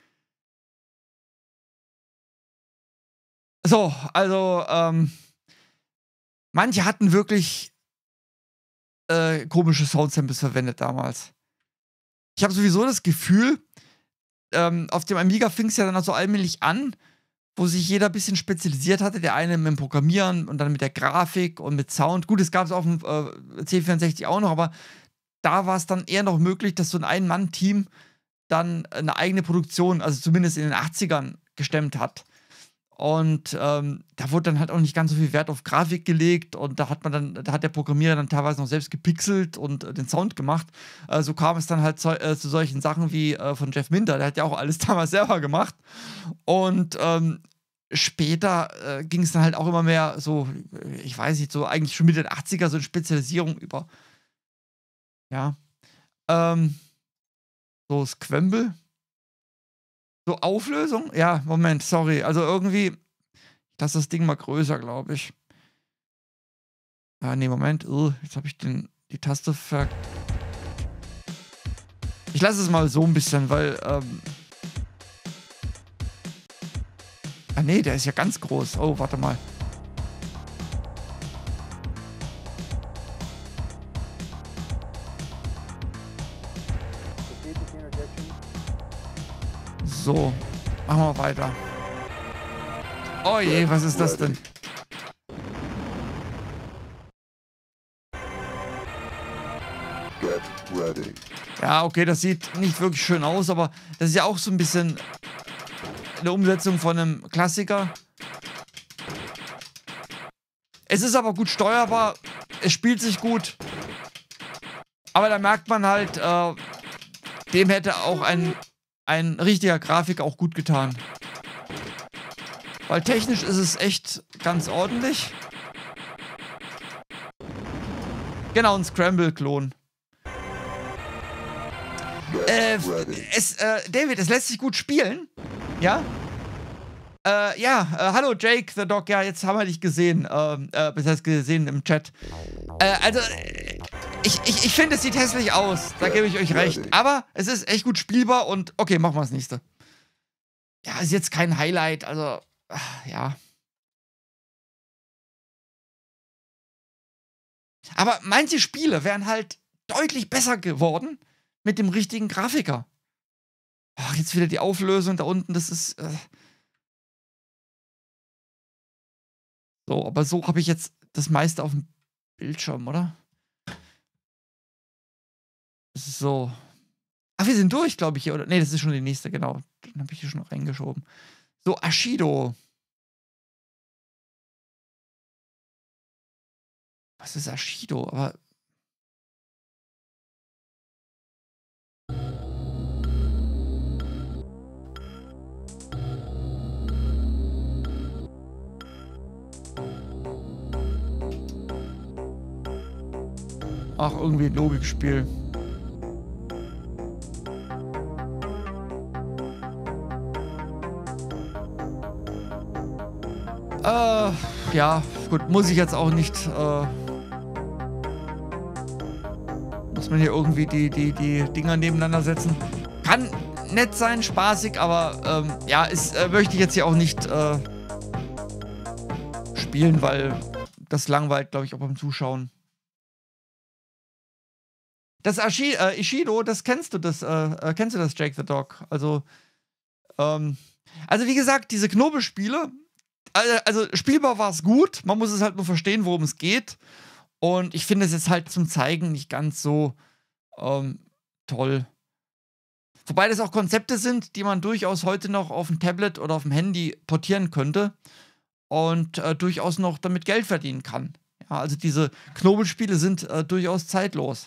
So, also, ähm, manche hatten wirklich äh, komische Soundsamples verwendet damals. Ich habe sowieso das Gefühl, ähm, auf dem Amiga fing es ja dann auch so allmählich an, wo sich jeder ein bisschen spezialisiert hatte. Der eine mit dem Programmieren und dann mit der Grafik und mit Sound. Gut, es gab es auf dem äh, C vierundsechzig auch noch, aber da war es dann eher noch möglich, dass so ein Ein-Mann-Team dann eine eigene Produktion, also zumindest in den achtzigern, gestemmt hat. Und ähm, da wurde dann halt auch nicht ganz so viel Wert auf Grafik gelegt und da hat man dann, da hat der Programmierer dann teilweise noch selbst gepixelt und äh, den Sound gemacht. Äh, so kam es dann halt zu, äh, zu solchen Sachen wie äh, von Jeff Minter, der hat ja auch alles damals selber gemacht. Und ähm, später äh, ging es dann halt auch immer mehr so, ich weiß nicht, so eigentlich schon Mitte der achtziger, so eine Spezialisierung über, ja, ähm, so Squamble. So Auflösung? Ja, Moment, sorry. Also irgendwie, ich lasse das Ding mal größer, glaube ich. Ah, nee, Moment. Uh, jetzt habe ich den, die Taste ver... Ich lasse es mal so ein bisschen, weil, ähm... Ah, nee, der ist ja ganz groß. Oh, warte mal. So, machen wir weiter. Oh je, was ist das denn? Ja, okay, das sieht nicht wirklich schön aus, aber das ist ja auch so ein bisschen eine Umsetzung von einem Klassiker. Es ist aber gut steuerbar, es spielt sich gut. Aber da merkt man halt, äh, dem hätte auch ein... ein richtiger Grafik auch gut getan. Weil technisch ist es echt ganz ordentlich. Genau, ein Scramble-Klon. Äh, es, äh, David, es lässt sich gut spielen. Ja? Äh, ja, äh, hallo Jake, the Dog. Ja, jetzt haben wir dich gesehen. Ähm, äh, bis jetzt gesehen im Chat. Äh, also, äh, ich, ich, ich finde, es sieht hässlich aus. Da gebe ich euch recht. Aber es ist echt gut spielbar und okay, machen wir das nächste. Ja, ist jetzt kein Highlight, also, ach, ja. Aber manche Spiele wären halt deutlich besser geworden mit dem richtigen Grafiker. Ach, jetzt wieder die Auflösung da unten, das ist. Äh so, aber so habe ich jetzt das meiste auf dem Bildschirm, oder? So. Ach, wir sind durch, glaube ich, hier, oder? Nee, das ist schon die nächste, genau. Den habe ich hier schon noch reingeschoben. So, Ashido. Was ist Ashido? Aber. Ach, irgendwie ein Logikspiel. Äh, ja, gut, muss ich jetzt auch nicht, äh, muss man hier irgendwie die, die, die Dinger nebeneinander setzen. Kann nett sein, spaßig, aber, ähm, ja, ist, äh, möchte ich jetzt hier auch nicht, äh, spielen, weil das langweilt, glaube ich, auch beim Zuschauen. Das Ashi äh, Ishido, das kennst du, das, äh, kennst du das, Jake the Dog? Also, ähm, also wie gesagt, diese Knobelspiele, äh, also spielbar war es gut, man muss es halt nur verstehen, worum es geht. Und ich finde es jetzt halt zum Zeigen nicht ganz so ähm, toll. Wobei das auch Konzepte sind, die man durchaus heute noch auf dem Tablet oder auf dem Handy portieren könnte und äh, durchaus noch damit Geld verdienen kann. Ja, also diese Knobelspiele sind äh, durchaus zeitlos.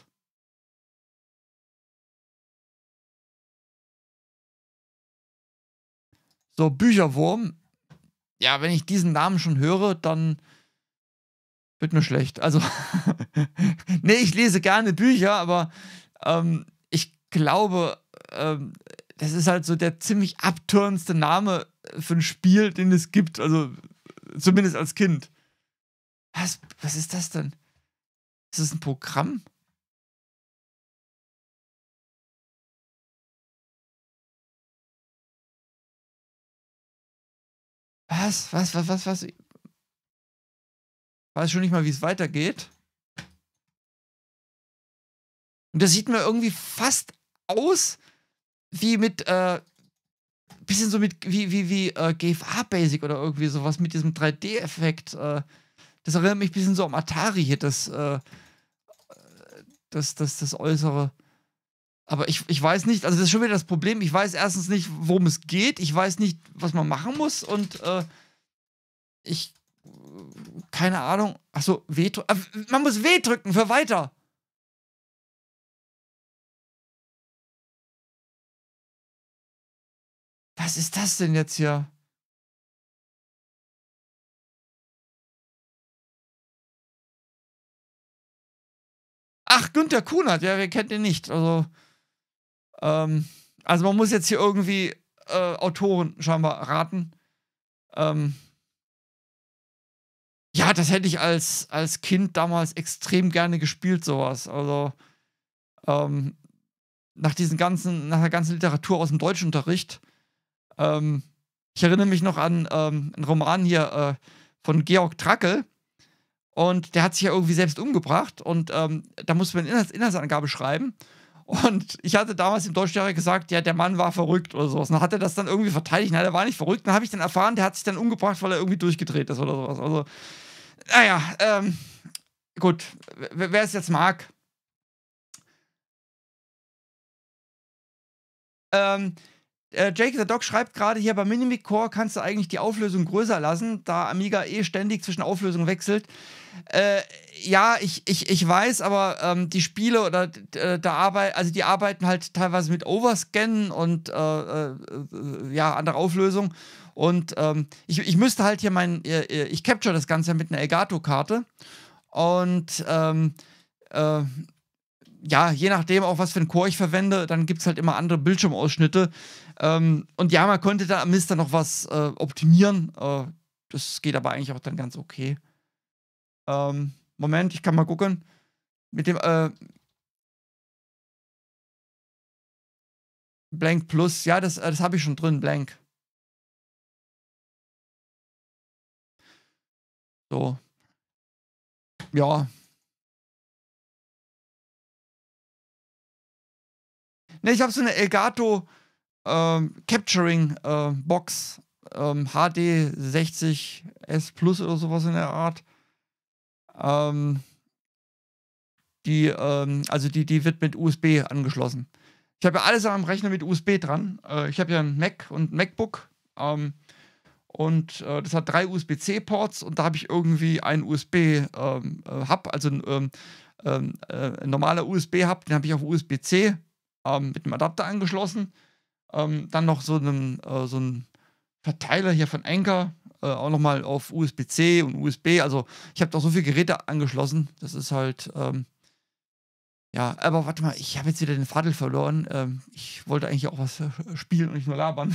So, Bücherwurm. Ja, wenn ich diesen Namen schon höre, dann wird mir schlecht. Also, nee, ich lese gerne Bücher, aber ähm, ich glaube, ähm, das ist halt so der ziemlich abturnendste Name für ein Spiel, den es gibt. Also, zumindest als Kind. Was, was ist das denn? Ist das ein Programm? Was? Was, was, was, was? Weiß schon nicht mal, wie es weitergeht. Und das sieht mir irgendwie fast aus wie mit, äh, bisschen so mit, wie, wie, wie äh, G F A-Basic oder irgendwie sowas mit diesem drei D-Effekt. Äh, das erinnert mich ein bisschen so am Atari hier, das, äh, das, das, das Äußere. Aber ich, ich weiß nicht, also das ist schon wieder das Problem, ich weiß erstens nicht, worum es geht, ich weiß nicht, was man machen muss und äh, ich, keine Ahnung, achso, W drücken, äh, man muss W drücken für weiter. Was ist das denn jetzt hier? Ach, Günther Kunert, ja, wer kennt den nicht? Also, ähm, also man muss jetzt hier irgendwie äh, Autoren scheinbar raten. Ähm, ja, das hätte ich als, als Kind damals extrem gerne gespielt, sowas. Also, ähm, nach diesen ganzen, nach der ganzen Literatur aus dem Deutschunterricht. Ähm, ich erinnere mich noch an ähm, einen Roman hier äh, von Georg Trakl. Und der hat sich ja irgendwie selbst umgebracht. Und ähm, da musste man eine Inhalts Inhaltsangabe schreiben. Und ich hatte damals im Deutschlehrer gesagt, ja, der Mann war verrückt oder sowas. Und dann hat er das dann irgendwie verteidigt. Nein, der war nicht verrückt. Dann habe ich dann erfahren, der hat sich dann umgebracht, weil er irgendwie durchgedreht ist oder sowas. Also, naja, ähm, gut. Wer es jetzt mag. Ähm, äh, Jake the Dog schreibt gerade hier, bei Minimic Core kannst du eigentlich die Auflösung größer lassen, da Amiga eh ständig zwischen Auflösungen wechselt. Äh, ja, ich, ich, ich weiß, aber ähm, die Spiele oder äh, da arbeiten, also die arbeiten halt teilweise mit Overscannen und äh, äh, äh, ja, andere Auflösung. Und ähm, ich, ich müsste halt hier mein, äh, ich capture das Ganze mit einer Elgato-Karte. Und ähm, äh, ja, je nachdem auch, was für 'n Core ich verwende, dann gibt's halt immer andere Bildschirmausschnitte. Ähm, und ja, man konnte da am Mister noch was, äh, optimieren. Äh, das geht aber eigentlich auch dann ganz okay. Ähm, Moment, ich kann mal gucken. Mit dem, äh Blank Plus, ja, das äh, das habe ich schon drin, Blank. So. Ja. Ne, ich habe so 'ne Elgato, ähm, Capturing, äh, Box, ähm, H D sechzig S Plus oder so was in der Art. Ähm die, ähm also die die wird mit U S B angeschlossen. Ich habe ja alles an meinem Rechner mit U S B dran. Äh, ich habe ja 'n Mac und 'n MacBook, ähm, und, äh, das hat drei U S B-C-Ports und da habe ich irgendwie einen U S B, ähm, äh, Hub, also 'n, ähm, ähm, äh, 'n normaler U S B-Hub, den habe ich auf U S B-C, ähm, mit 'nem Adapter angeschlossen. Ähm, dann noch so 'nen äh, so 'n Verteiler hier von Anker, äh, auch noch mal auf U S B-C und U S B. Also, ich habe da so viele Geräte angeschlossen. Das ist halt, ähm ja, aber warte mal, ich habe jetzt wieder den Faden verloren. Ähm, ich wollte eigentlich auch was, äh, spielen und nicht nur labern.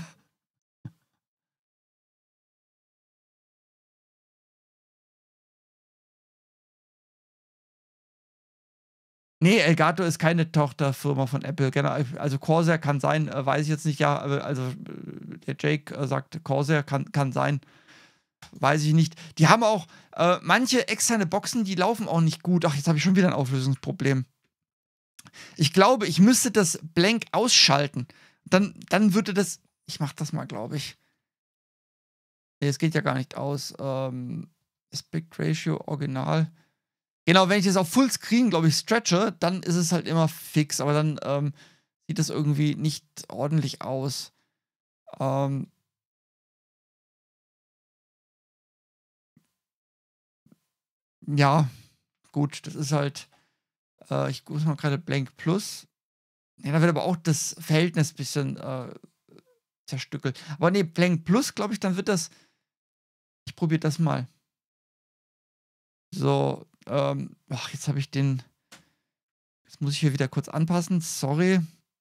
Ne, Elgato ist keine Tochterfirma von Apple. Genau, also Corsair kann sein, äh, weiß ich jetzt nicht. Ja, äh, also, äh, der Jake, äh, sagt Corsair, kann kann sein. Weiß ich nicht. Die haben auch, äh, manche externe Boxen, die laufen auch nicht gut. Ach, jetzt habe ich schon wieder 'n Auflösungsproblem. Ich glaube, ich müsste das Blank ausschalten. Dann dann würde das ich mache das mal, glaube ich. Ne, es geht ja gar nicht aus. Ähm, Aspect Ratio Original. Genau, wenn ich das auf Fullscreen, glaube ich, stretche, dann ist es halt immer fix, aber dann, ähm, sieht das irgendwie nicht ordentlich aus. Ähm Ja, gut, das ist halt äh, ich gucke mal grade Blank Plus. Ja, da wird aber auch das Verhältnis bisschen, äh, zerstückelt. Aber ne, Blank Plus, glaube ich, dann wird das ich probiere das mal. So, ähm, ach, jetzt habe ich den jetzt muss ich hier wieder kurz anpassen, sorry.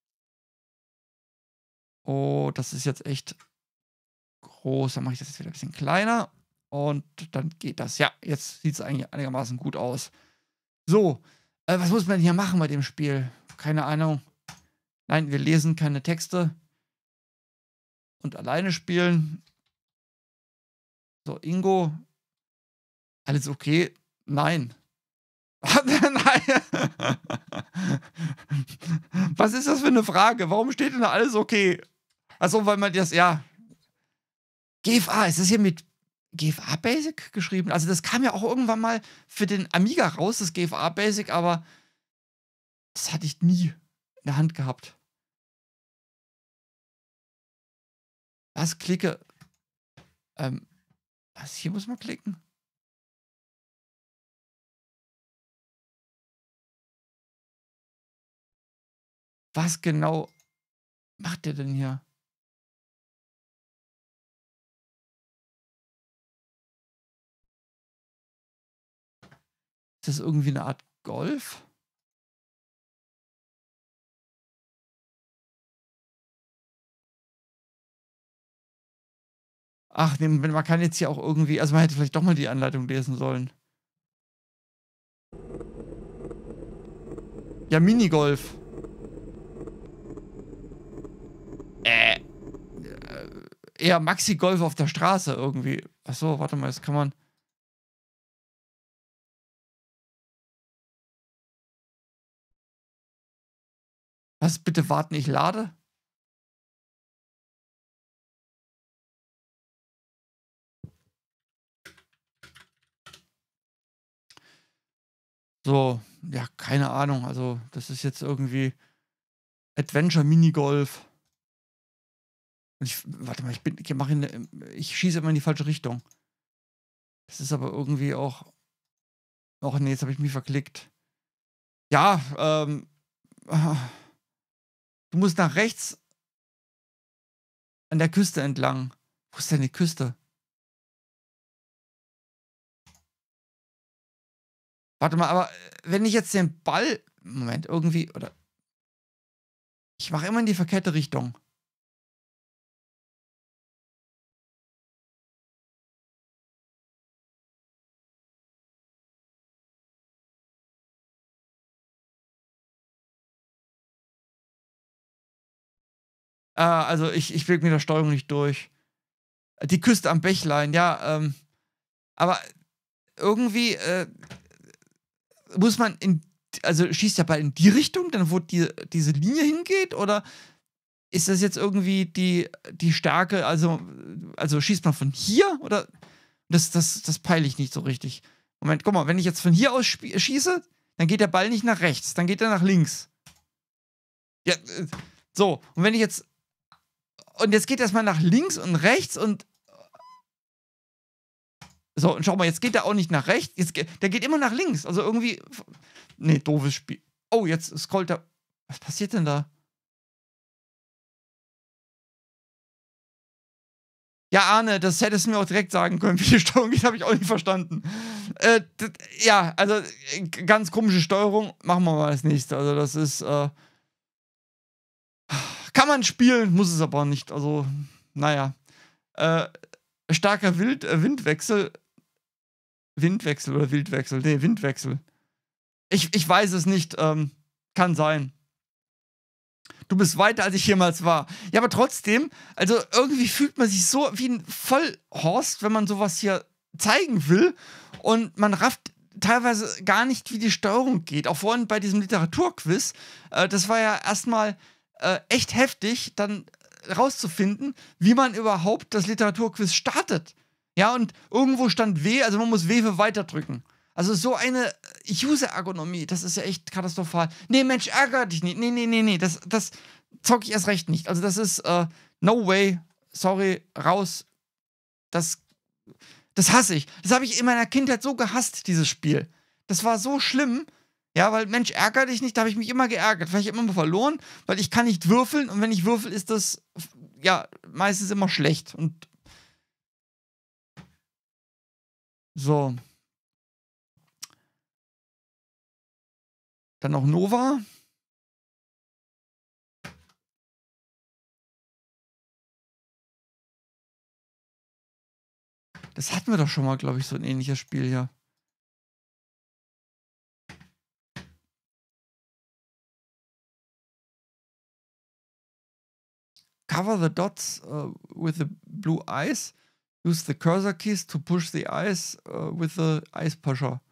Oh, das ist jetzt echt groß. Dann mache ich das jetzt wieder 'n bisschen kleiner und dann geht das. Ja, jetzt sieht's eigentlich einigermaßen gut aus. So, äh, was muss man hier machen bei dem Spiel? Keine Ahnung. Nein, wir lesen keine Texte. Und alleine spielen. So, Ingo. Alles okay? Nein. Nein. Was ist das für 'ne Frage? Warum steht denn da alles okay? Ach so, weil man das ja G F A, ist das hier mit G F A Basic geschrieben? Also, das kam ja auch irgendwann mal für den Amiga raus, das G F A Basic, aber das hatte ich nie in der Hand gehabt. Was, klicke ähm, was, hier muss man klicken? Was genau macht der denn hier? Ist das irgendwie 'ne Art Golf? Ach, ne, man kann jetzt hier auch irgendwie also, man hätte vielleicht doch mal die Anleitung lesen sollen. Ja, Minigolf. Äh, äh, eher Maxi-Golf auf der Straße irgendwie. Ach so, warte mal, jetzt kann man Was, bitte warten, ich lade? So, ja, keine Ahnung. Also, das ist jetzt irgendwie Adventure Minigolf. Ich warte mal, ich bin ich mache 'ne ähm, ich schieße immer in die falsche Richtung. Das ist aber irgendwie auch Och ne, jetzt habe ich mich verklickt. Ja, ähm, du musst nach rechts an der Küste entlang. Wo ist denn die Küste? Warte mal, aber äh, wenn ich jetzt den Ball Moment, irgendwie oder ich mache immer in die verkehrte Richtung. Ah, also ich ich blicke mit der Steuerung nicht durch. Die Küste am Bächlein, ja, ähm, aber irgendwie, äh, muss man in also schießt der Ball in die Richtung, dann wo die diese Linie hingeht oder ist das jetzt irgendwie die die Stärke, also also schießt man von hier oder das das das peile ich nicht so richtig. Moment, guck mal, wenn ich jetzt von hier aus spie schieße, dann geht der Ball nicht nach rechts, dann geht er nach links. Ja, äh, so, und wenn ich jetzt und jetzt geht er erst mal nach links und rechts und so, und schau mal, jetzt geht er auch nicht nach rechts, jetzt ge der geht immer nach links. Also irgendwie f ne, doofes Spiel. Oh, jetzt scrollt er. Was passiert denn da? Ja, Arne, das hättest du mir auch direkt sagen können, wie die Steuerung geht, habe ich auch nicht verstanden. Äh, d ja, also, äh, g ganz komische Steuerung. Machen wir mal das nächste. Also, das ist, äh kann man spielen, muss es aber nicht. Also, na ja. Äh, starker Wild äh, Windwechsel Windwechsel oder Wildwechsel? Ne, Windwechsel. Ich ich weiß es nicht, ähm, kann sein. Du bist weiter, als ich jemals war. Ja, aber trotzdem, also irgendwie fühlt man sich so wie 'n Vollhorst, wenn man so was hier zeigen will und man rafft teilweise gar nicht, wie die Steuerung geht. Auch vorhin bei diesem Literaturquiz, äh, das war ja erst mal, äh, echt heftig, dann rauszufinden, wie man überhaupt das Literaturquiz startet. Ja, und irgendwo stand W, also man muss W für weiter drücken. Also so eine User-Ergonomie, das ist ja echt katastrophal. Ne, Mensch, ärgere dich nicht. Ne, ne, ne, ne, das das zocke ich erst recht nicht. Also, das ist, äh, no way, sorry, raus. Das das hasse ich. Das habe ich in meiner Kindheit so gehasst, dieses Spiel. Das war so schlimm, ja, weil Mensch, ärgere dich nicht, da habe ich mich immer geärgert, weil ich habe immer verloren, weil ich kann nicht würfeln und wenn ich würfel, ist das f ja, meistens immer schlecht und so. Dann noch Nova. Das hatten wir doch schon mal, glaube ich, so 'n ähnliches Spiel hier. Cover the dots, uh, with the blue eyes. Use the cursor keys to push the eyes, uh, with the eyes pusher.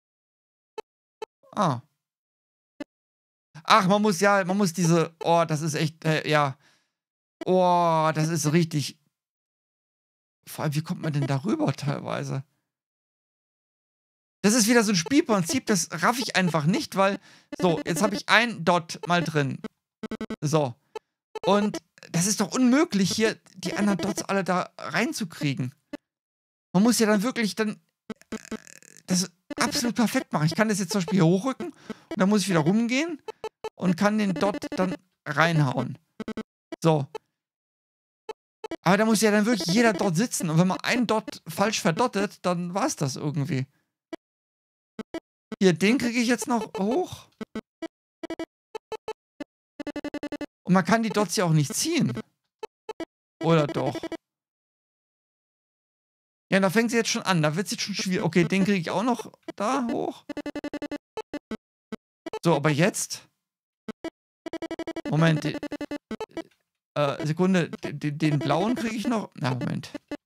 Ah. Ach, man muss ja man muss diese oh, das ist echt, äh, ja. Oh, das ist richtig vor allem, wie kommt man denn da rüber teilweise? Das ist wieder so 'n Spielprinzip, das raff ich einfach nicht, weil so, jetzt habe ich ein Dot mal drin. So. Und das ist doch unmöglich, hier die anderen Dots alle da reinzukriegen. Man muss ja dann wirklich dann, äh, das absolut perfekt machen. Ich kann das jetzt zum Beispiel hier hochrücken und dann muss ich wieder rumgehen und kann den Dot dann reinhauen. So. Aber da muss ja dann wirklich jeder Dot sitzen und wenn man einen Dot falsch verdottet, dann war's das irgendwie. Hier, den kriege ich jetzt noch hoch. Und man kann die Dots ja auch nicht ziehen. Oder doch? Ja, da fängt sie jetzt schon an. Da wird's jetzt schon schwierig. Okay, den kriege ich auch noch da hoch. So, aber jetzt? Moment, de äh, Sekunde, de den blauen kriege ich noch na, Moment.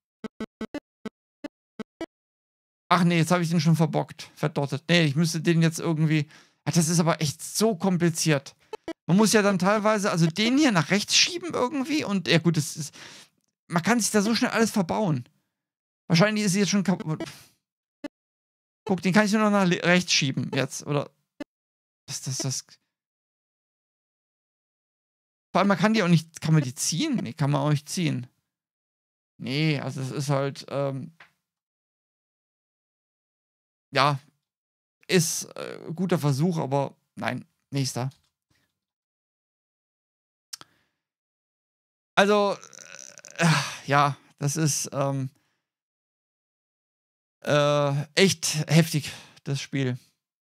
Ach ne, jetzt habe ich den schon verbockt, verdottet. Ne, ich müsste den jetzt irgendwie ach, das ist aber echt so kompliziert. Man muss ja dann teilweise also den hier nach rechts schieben irgendwie und ja gut, das ist man kann sich da so schnell alles verbauen. Wahrscheinlich ist sie jetzt schon kaputt. Guck, den kann ich nur noch nach le rechts schieben jetzt, oder das das das vor allem, man kann die auch nicht kann man die ziehen? Ne, kann man auch nicht ziehen. Ne, also es ist halt, ähm ja, ist, äh, guter Versuch, aber nein, nächster. Also, äh, ja, das ist, ähm äh, echt heftig, das Spiel.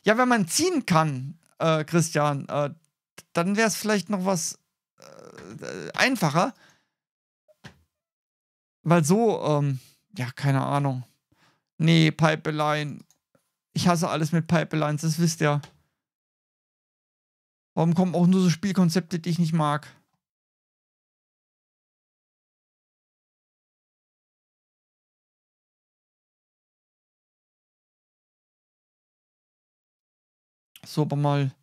Ja, wenn man ziehen kann, äh, Christian, äh, dann wäre es vielleicht noch was äh, einfacher, weil so, ähm, ja, keine Ahnung. Nee, Pipeline. Ich hasse alles mit Pipelines, das wisst ihr. Warum kommen auch nur so Spielkonzepte, die ich nicht mag? So, aber mal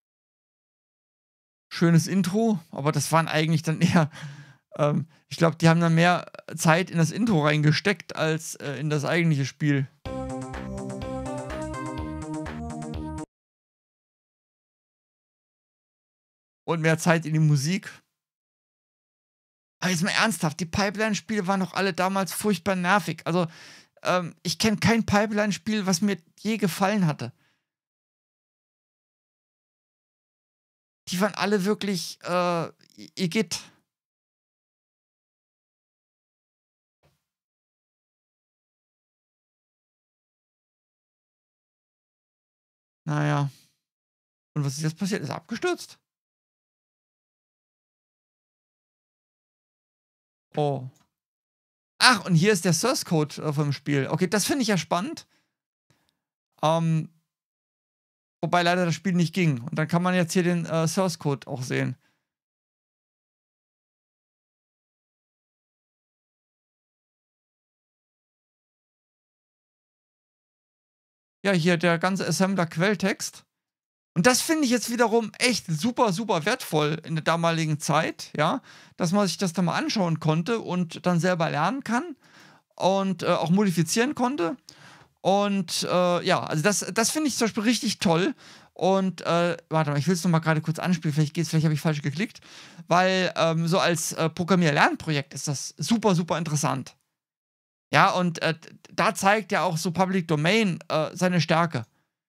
schönes Intro, aber das waren eigentlich dann eher, ähm, ich glaube, die haben dann mehr Zeit in das Intro reingesteckt als äh, in das eigentliche Spiel. Und mehr Zeit in die Musik. Aber jetzt mal ernsthaft, die Pipeline-Spiele waren doch alle damals furchtbar nervig. Also, ähm, ich kenne kein Pipeline-Spiel, was mir je gefallen hatte. Die waren alle wirklich, äh, igitt. Na ja. Und was ist jetzt passiert? Ist er abgestürzt? Oh. Ach, und hier ist der Source Code äh, vom Spiel. Okay, das finde ich ja spannend. Ähm, wobei leider das Spiel nicht ging. Und dann kann man jetzt hier den äh, Source Code auch sehen. Ja, hier der ganze Assembler-Quelltext. Und das finde ich jetzt wiederum echt super, super wertvoll in der damaligen Zeit, ja, dass man sich das dann mal anschauen konnte und dann selber lernen kann und äh, auch modifizieren konnte. Und äh, ja, also das, das finde ich zum Beispiel richtig toll. Und äh, warte mal, ich will es nochmal gerade kurz anspielen, vielleicht geht's, vielleicht habe ich falsch geklickt. Weil ähm, so als äh, Programmier-Lernprojekt ist das super, super interessant. Ja, und äh, da zeigt ja auch so Public Domain äh, seine Stärke.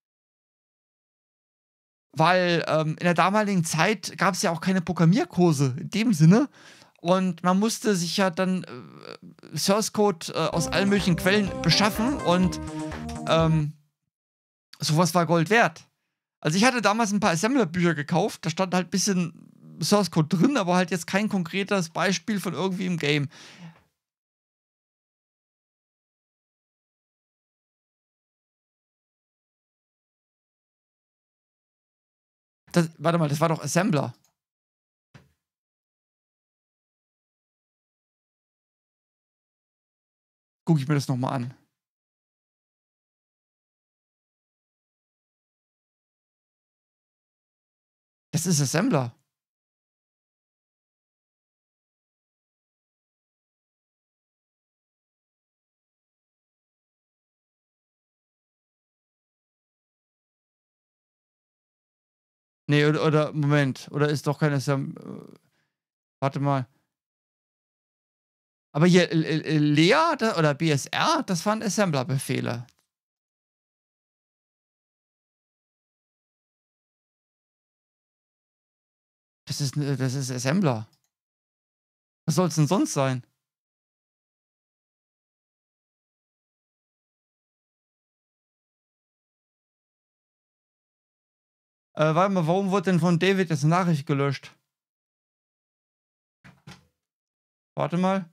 Weil ähm, in der damaligen Zeit gab es ja auch keine Programmierkurse in dem Sinne. Und man musste sich ja dann äh, Source Code äh, aus allen möglichen Quellen beschaffen und ähm, sowas war Gold wert. Also ich hatte damals ein paar Assembler-Bücher gekauft, da stand halt ein bisschen Source Code drin, aber halt jetzt kein konkretes Beispiel von irgendwie im Game. Das, warte mal, das war doch Assembler. Gucke ich mir das nochmal an. Das ist Assembler. Nee, oder, oder Moment, oder ist doch kein Assembler. Äh, warte mal. Aber hier, L L L Lea da, oder B S R, das waren Assembler-Befehle. Das ist, ne, das ist Assembler. Was soll's denn sonst sein? Äh, warte mal, warum wurde denn von David jetzt eine Nachricht gelöscht? Warte mal.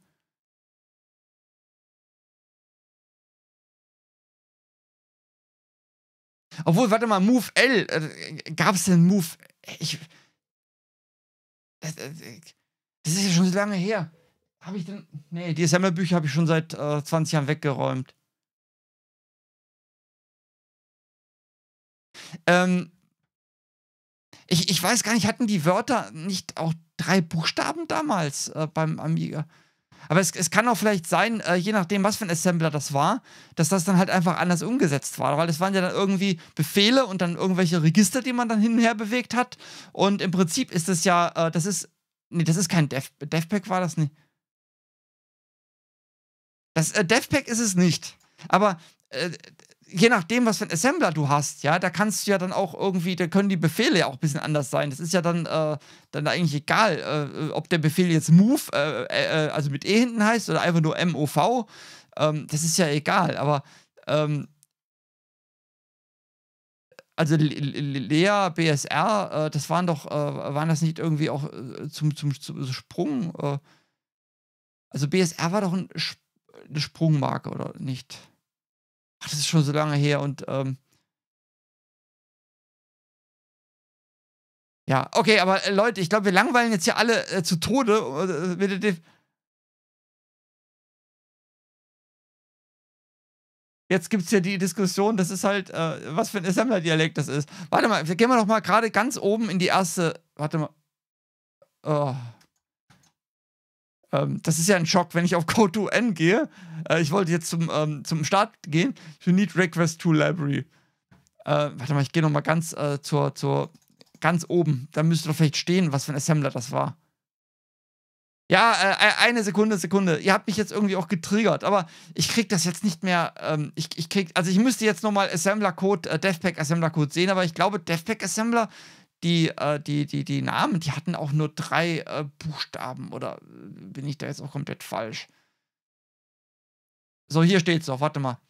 Obwohl, warte mal, Move L. Äh, gab's denn Move? Ich. Das, äh, das ist ja schon so lange her. Habe ich denn. Nee, die Assembler-Bücher habe ich schon seit äh, zwanzig Jahren weggeräumt. Ähm, ich, ich weiß gar nicht, hatten die Wörter nicht auch drei Buchstaben damals äh, beim Amiga? Aber es, es kann auch vielleicht sein, äh, je nachdem, was für ein Assembler das war, dass das dann halt einfach anders umgesetzt war. Weil es waren ja dann irgendwie Befehle und dann irgendwelche Register, die man dann hin und her bewegt hat. Und im Prinzip ist es ja, äh, das ist. Nee, das ist kein Dev, DevPack war das nicht. Das äh, DevPack ist es nicht. Aber äh, je nachdem, was für ein Assembler du hast, ja, da kannst du ja dann auch irgendwie, da können die Befehle ja auch ein bisschen anders sein. Das ist ja dann, äh, dann eigentlich egal, äh, ob der Befehl jetzt Move, äh, äh, also mit E hinten heißt oder einfach nur M O V. Ähm, das ist ja egal, aber ähm, also Le Le Lea, B S R, äh, das waren doch, äh, waren das nicht irgendwie auch äh, zum, zum, zum Sprung? Äh, also B S R war doch ein, Sp- eine Sprungmarke, oder nicht? Ach, das ist schon so lange her und ähm, ja, okay, aber äh, Leute, ich glaube, wir langweilen jetzt hier alle äh, zu Tode. Äh, mit dem- Jetzt gibt's hier die Diskussion, das ist halt, äh, was für ein Assembler-Dialekt das ist. Warte mal, wir gehen wir doch mal gerade ganz oben in die erste. Warte mal. Oh, ähm, das ist ja ein Schock, wenn ich auf Code to N gehe. Äh, ich wollte jetzt zum, ähm, zum Start gehen. You need request to library. Äh, warte mal, ich gehe noch mal ganz äh, zur, zur, ganz oben. Da müsste doch vielleicht stehen, was für ein Assembler das war. Ja, äh, e- eine Sekunde, Sekunde. Ihr habt mich jetzt irgendwie auch getriggert, aber ich krieg das jetzt nicht mehr. Ähm, ich, ich krieg, also ich müsste jetzt nochmal Assembler-Code, äh, Devpack-Assembler-Code sehen, aber ich glaube, Devpack-Assembler, die, äh, die, die, die Namen, die hatten auch nur drei äh, Buchstaben. Oder äh, bin ich da jetzt auch komplett falsch? So, hier steht's doch, warte mal.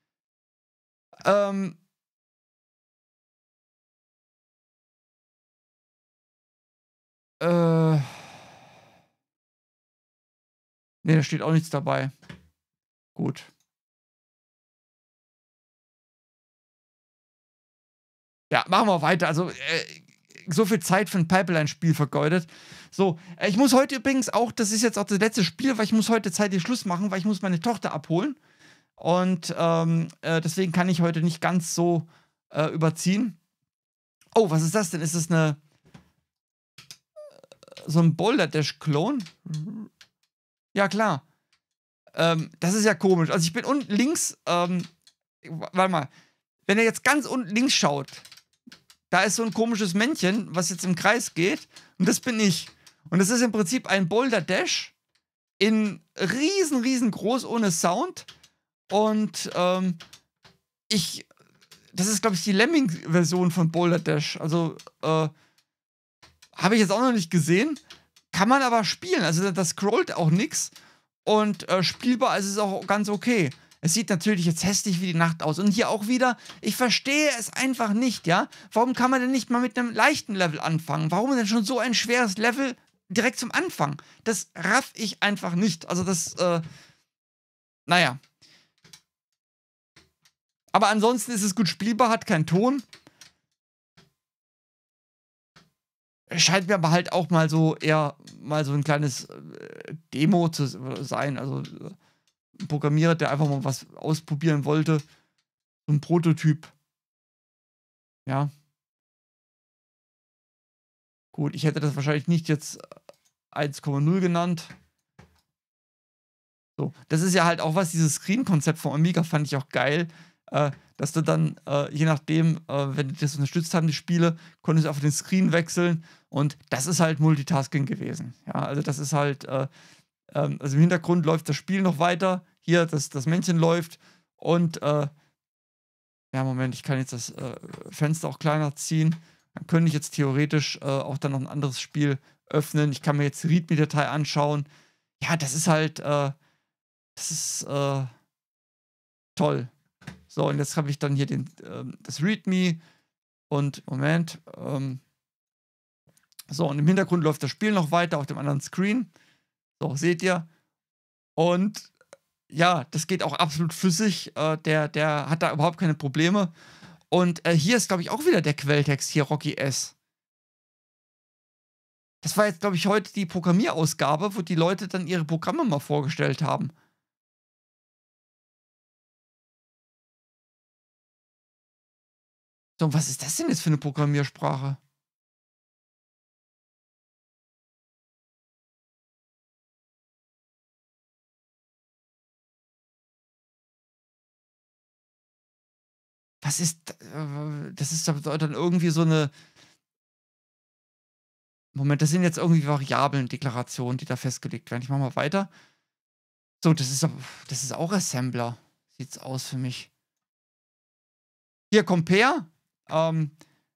Ähm, äh. Ne, da steht auch nichts dabei. Gut. Ja, machen wir weiter. Also, äh, so viel Zeit für ein Pipeline-Spiel vergeudet. So, äh, ich muss heute übrigens auch, das ist jetzt auch das letzte Spiel, weil ich muss heute zeitlich Schluss machen, weil ich muss meine Tochter abholen. Und ähm, äh, deswegen kann ich heute nicht ganz so äh, überziehen. Oh, was ist das denn? Ist das eine so ein Boulder Dash-Klon? Ja, klar. Ähm, das ist ja komisch. Also ich bin unten links, ähm, warte mal, wenn ihr jetzt ganz unten links schaut, da ist so ein komisches Männchen, was jetzt im Kreis geht. Und das bin ich. Und das ist im Prinzip ein Boulder Dash in riesen, riesengroß ohne Sound. Und ähm, ich, das ist, glaube ich, die Lemming-Version von Boulder Dash. Also, äh, habe ich jetzt auch noch nicht gesehen. Kann man aber spielen. Also, das scrollt auch nix. Und äh, spielbar ist es auch ganz okay. Es sieht natürlich jetzt hässlich wie die Nacht aus. Und hier auch wieder, ich verstehe es einfach nicht, ja? Warum kann man denn nicht mal mit einem leichten Level anfangen? Warum denn schon so ein schweres Level direkt zum Anfang? Das raff ich einfach nicht. Also das, äh, naja. Aber ansonsten ist es gut spielbar, hat keinen Ton. Scheint mir aber halt auch mal so eher mal so ein kleines äh, Demo zu sein. Also äh, ein Programmierer, der einfach mal was ausprobieren wollte. So ein Prototyp. Ja. Gut, ich hätte das wahrscheinlich nicht jetzt eins Komma null genannt. So, das ist ja halt auch was, dieses Screen-Konzept von Amiga fand ich auch geil, äh, dass du dann, äh, je nachdem, äh, wenn die das unterstützt haben, die Spiele, konntest du auf den Screen wechseln und das ist halt Multitasking gewesen. Ja, also das ist halt, äh, ähm, also im Hintergrund läuft das Spiel noch weiter, hier das, das Männchen läuft und, äh, ja, Moment, ich kann jetzt das äh, Fenster auch kleiner ziehen. Dann könnte ich jetzt theoretisch äh, auch dann noch ein anderes Spiel öffnen. Ich kann mir jetzt die README-Datei anschauen. Ja, das ist halt, äh, das ist äh, toll. So, und jetzt habe ich dann hier den, ähm, das README und, Moment, ähm, so, und im Hintergrund läuft das Spiel noch weiter auf dem anderen Screen. So, seht ihr. Und ja, das geht auch absolut flüssig. Äh, der, der hat da überhaupt keine Probleme. Und äh, hier ist, glaube ich, auch wieder der Quelltext, hier Rocky S. Das war jetzt, glaube ich, heute die Programmierausgabe, wo die Leute dann ihre Programme mal vorgestellt haben. So, was ist das denn jetzt für eine Programmiersprache? Was ist, äh, das ist doch dann irgendwie so eine. Moment, das sind jetzt irgendwie Variablen-Deklarationen, die da festgelegt werden. Ich mache mal weiter. So, das ist, das ist auch Assembler. Sieht's aus für mich. Hier, Compare. Ähm,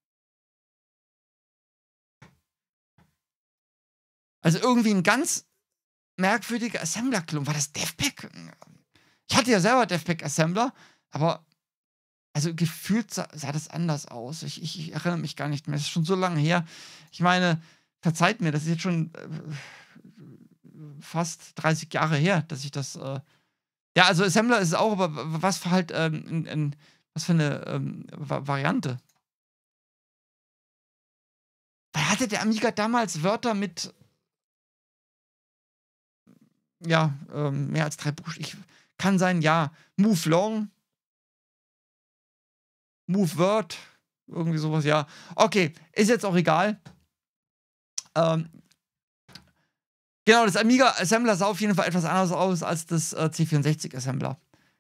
also irgendwie ein ganz merkwürdiger Assembler-Klon. War das Devpack? Ich hatte ja selber Devpack Assembler, aber Also gefühlt sah, sah das anders aus. Ich, ich, ich erinnere mich gar nicht mehr. Das ist schon so lange her. Ich meine, verzeiht mir, das ist jetzt schon äh, fast dreißig Jahre her, dass ich das. Äh ja, also Assembler ist es auch, aber w- was für halt, ähm, in, in, was für eine ähm, Va Variante. Weil hatte der Amiga damals Wörter mit, ja, ähm, mehr als drei Buchstaben? Kann sein, ja. Move long, move word, irgendwie sowas, ja. Okay, ist jetzt auch egal. Ähm, genau, das Amiga Assembler sah auf jeden Fall etwas anders aus als das äh, C vierundsechzig Assembler.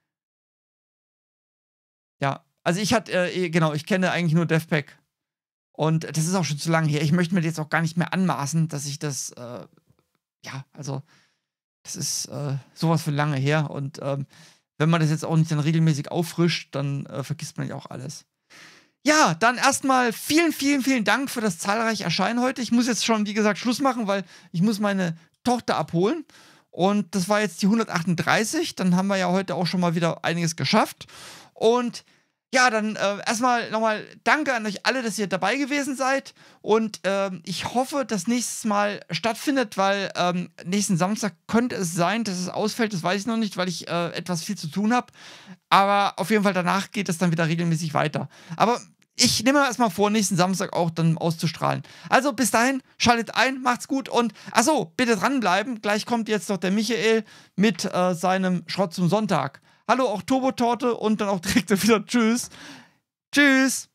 Ja, also ich hatte, äh, eh, genau, ich kenne eigentlich nur DevPack. Und das ist auch schon zu lange her. Ich möchte mir das jetzt auch gar nicht mehr anmaßen, dass ich das, äh, ja, also, das ist äh, sowas von lange her. Und ähm, wenn man das jetzt auch nicht dann regelmäßig auffrischt, dann äh, vergisst man ja auch alles. Ja, dann erstmal vielen, vielen, vielen Dank für das zahlreiche Erscheinen heute. Ich muss jetzt schon, wie gesagt, Schluss machen, weil ich muss meine Tochter abholen. Und das war jetzt die hundertachtunddreißig. Dann haben wir ja heute auch schon mal wieder einiges geschafft. Und ja, dann äh, erstmal nochmal danke an euch alle, dass ihr dabei gewesen seid. Und ähm, ich hoffe, dass nächstes Mal stattfindet, weil ähm, nächsten Samstag könnte es sein, dass es ausfällt. Das weiß ich noch nicht, weil ich äh, etwas viel zu tun habe. Aber auf jeden Fall danach geht es dann wieder regelmäßig weiter. Aber ich nehme mir erstmal vor, nächsten Samstag auch dann auszustrahlen. Also bis dahin, schaltet ein, macht's gut und achso, bitte dranbleiben. Gleich kommt jetzt noch der Michael mit äh, seinem Schrott zum Sonntag. Hallo, auch Turbotorte und dann auch direkt wieder Tschüss. Tschüss.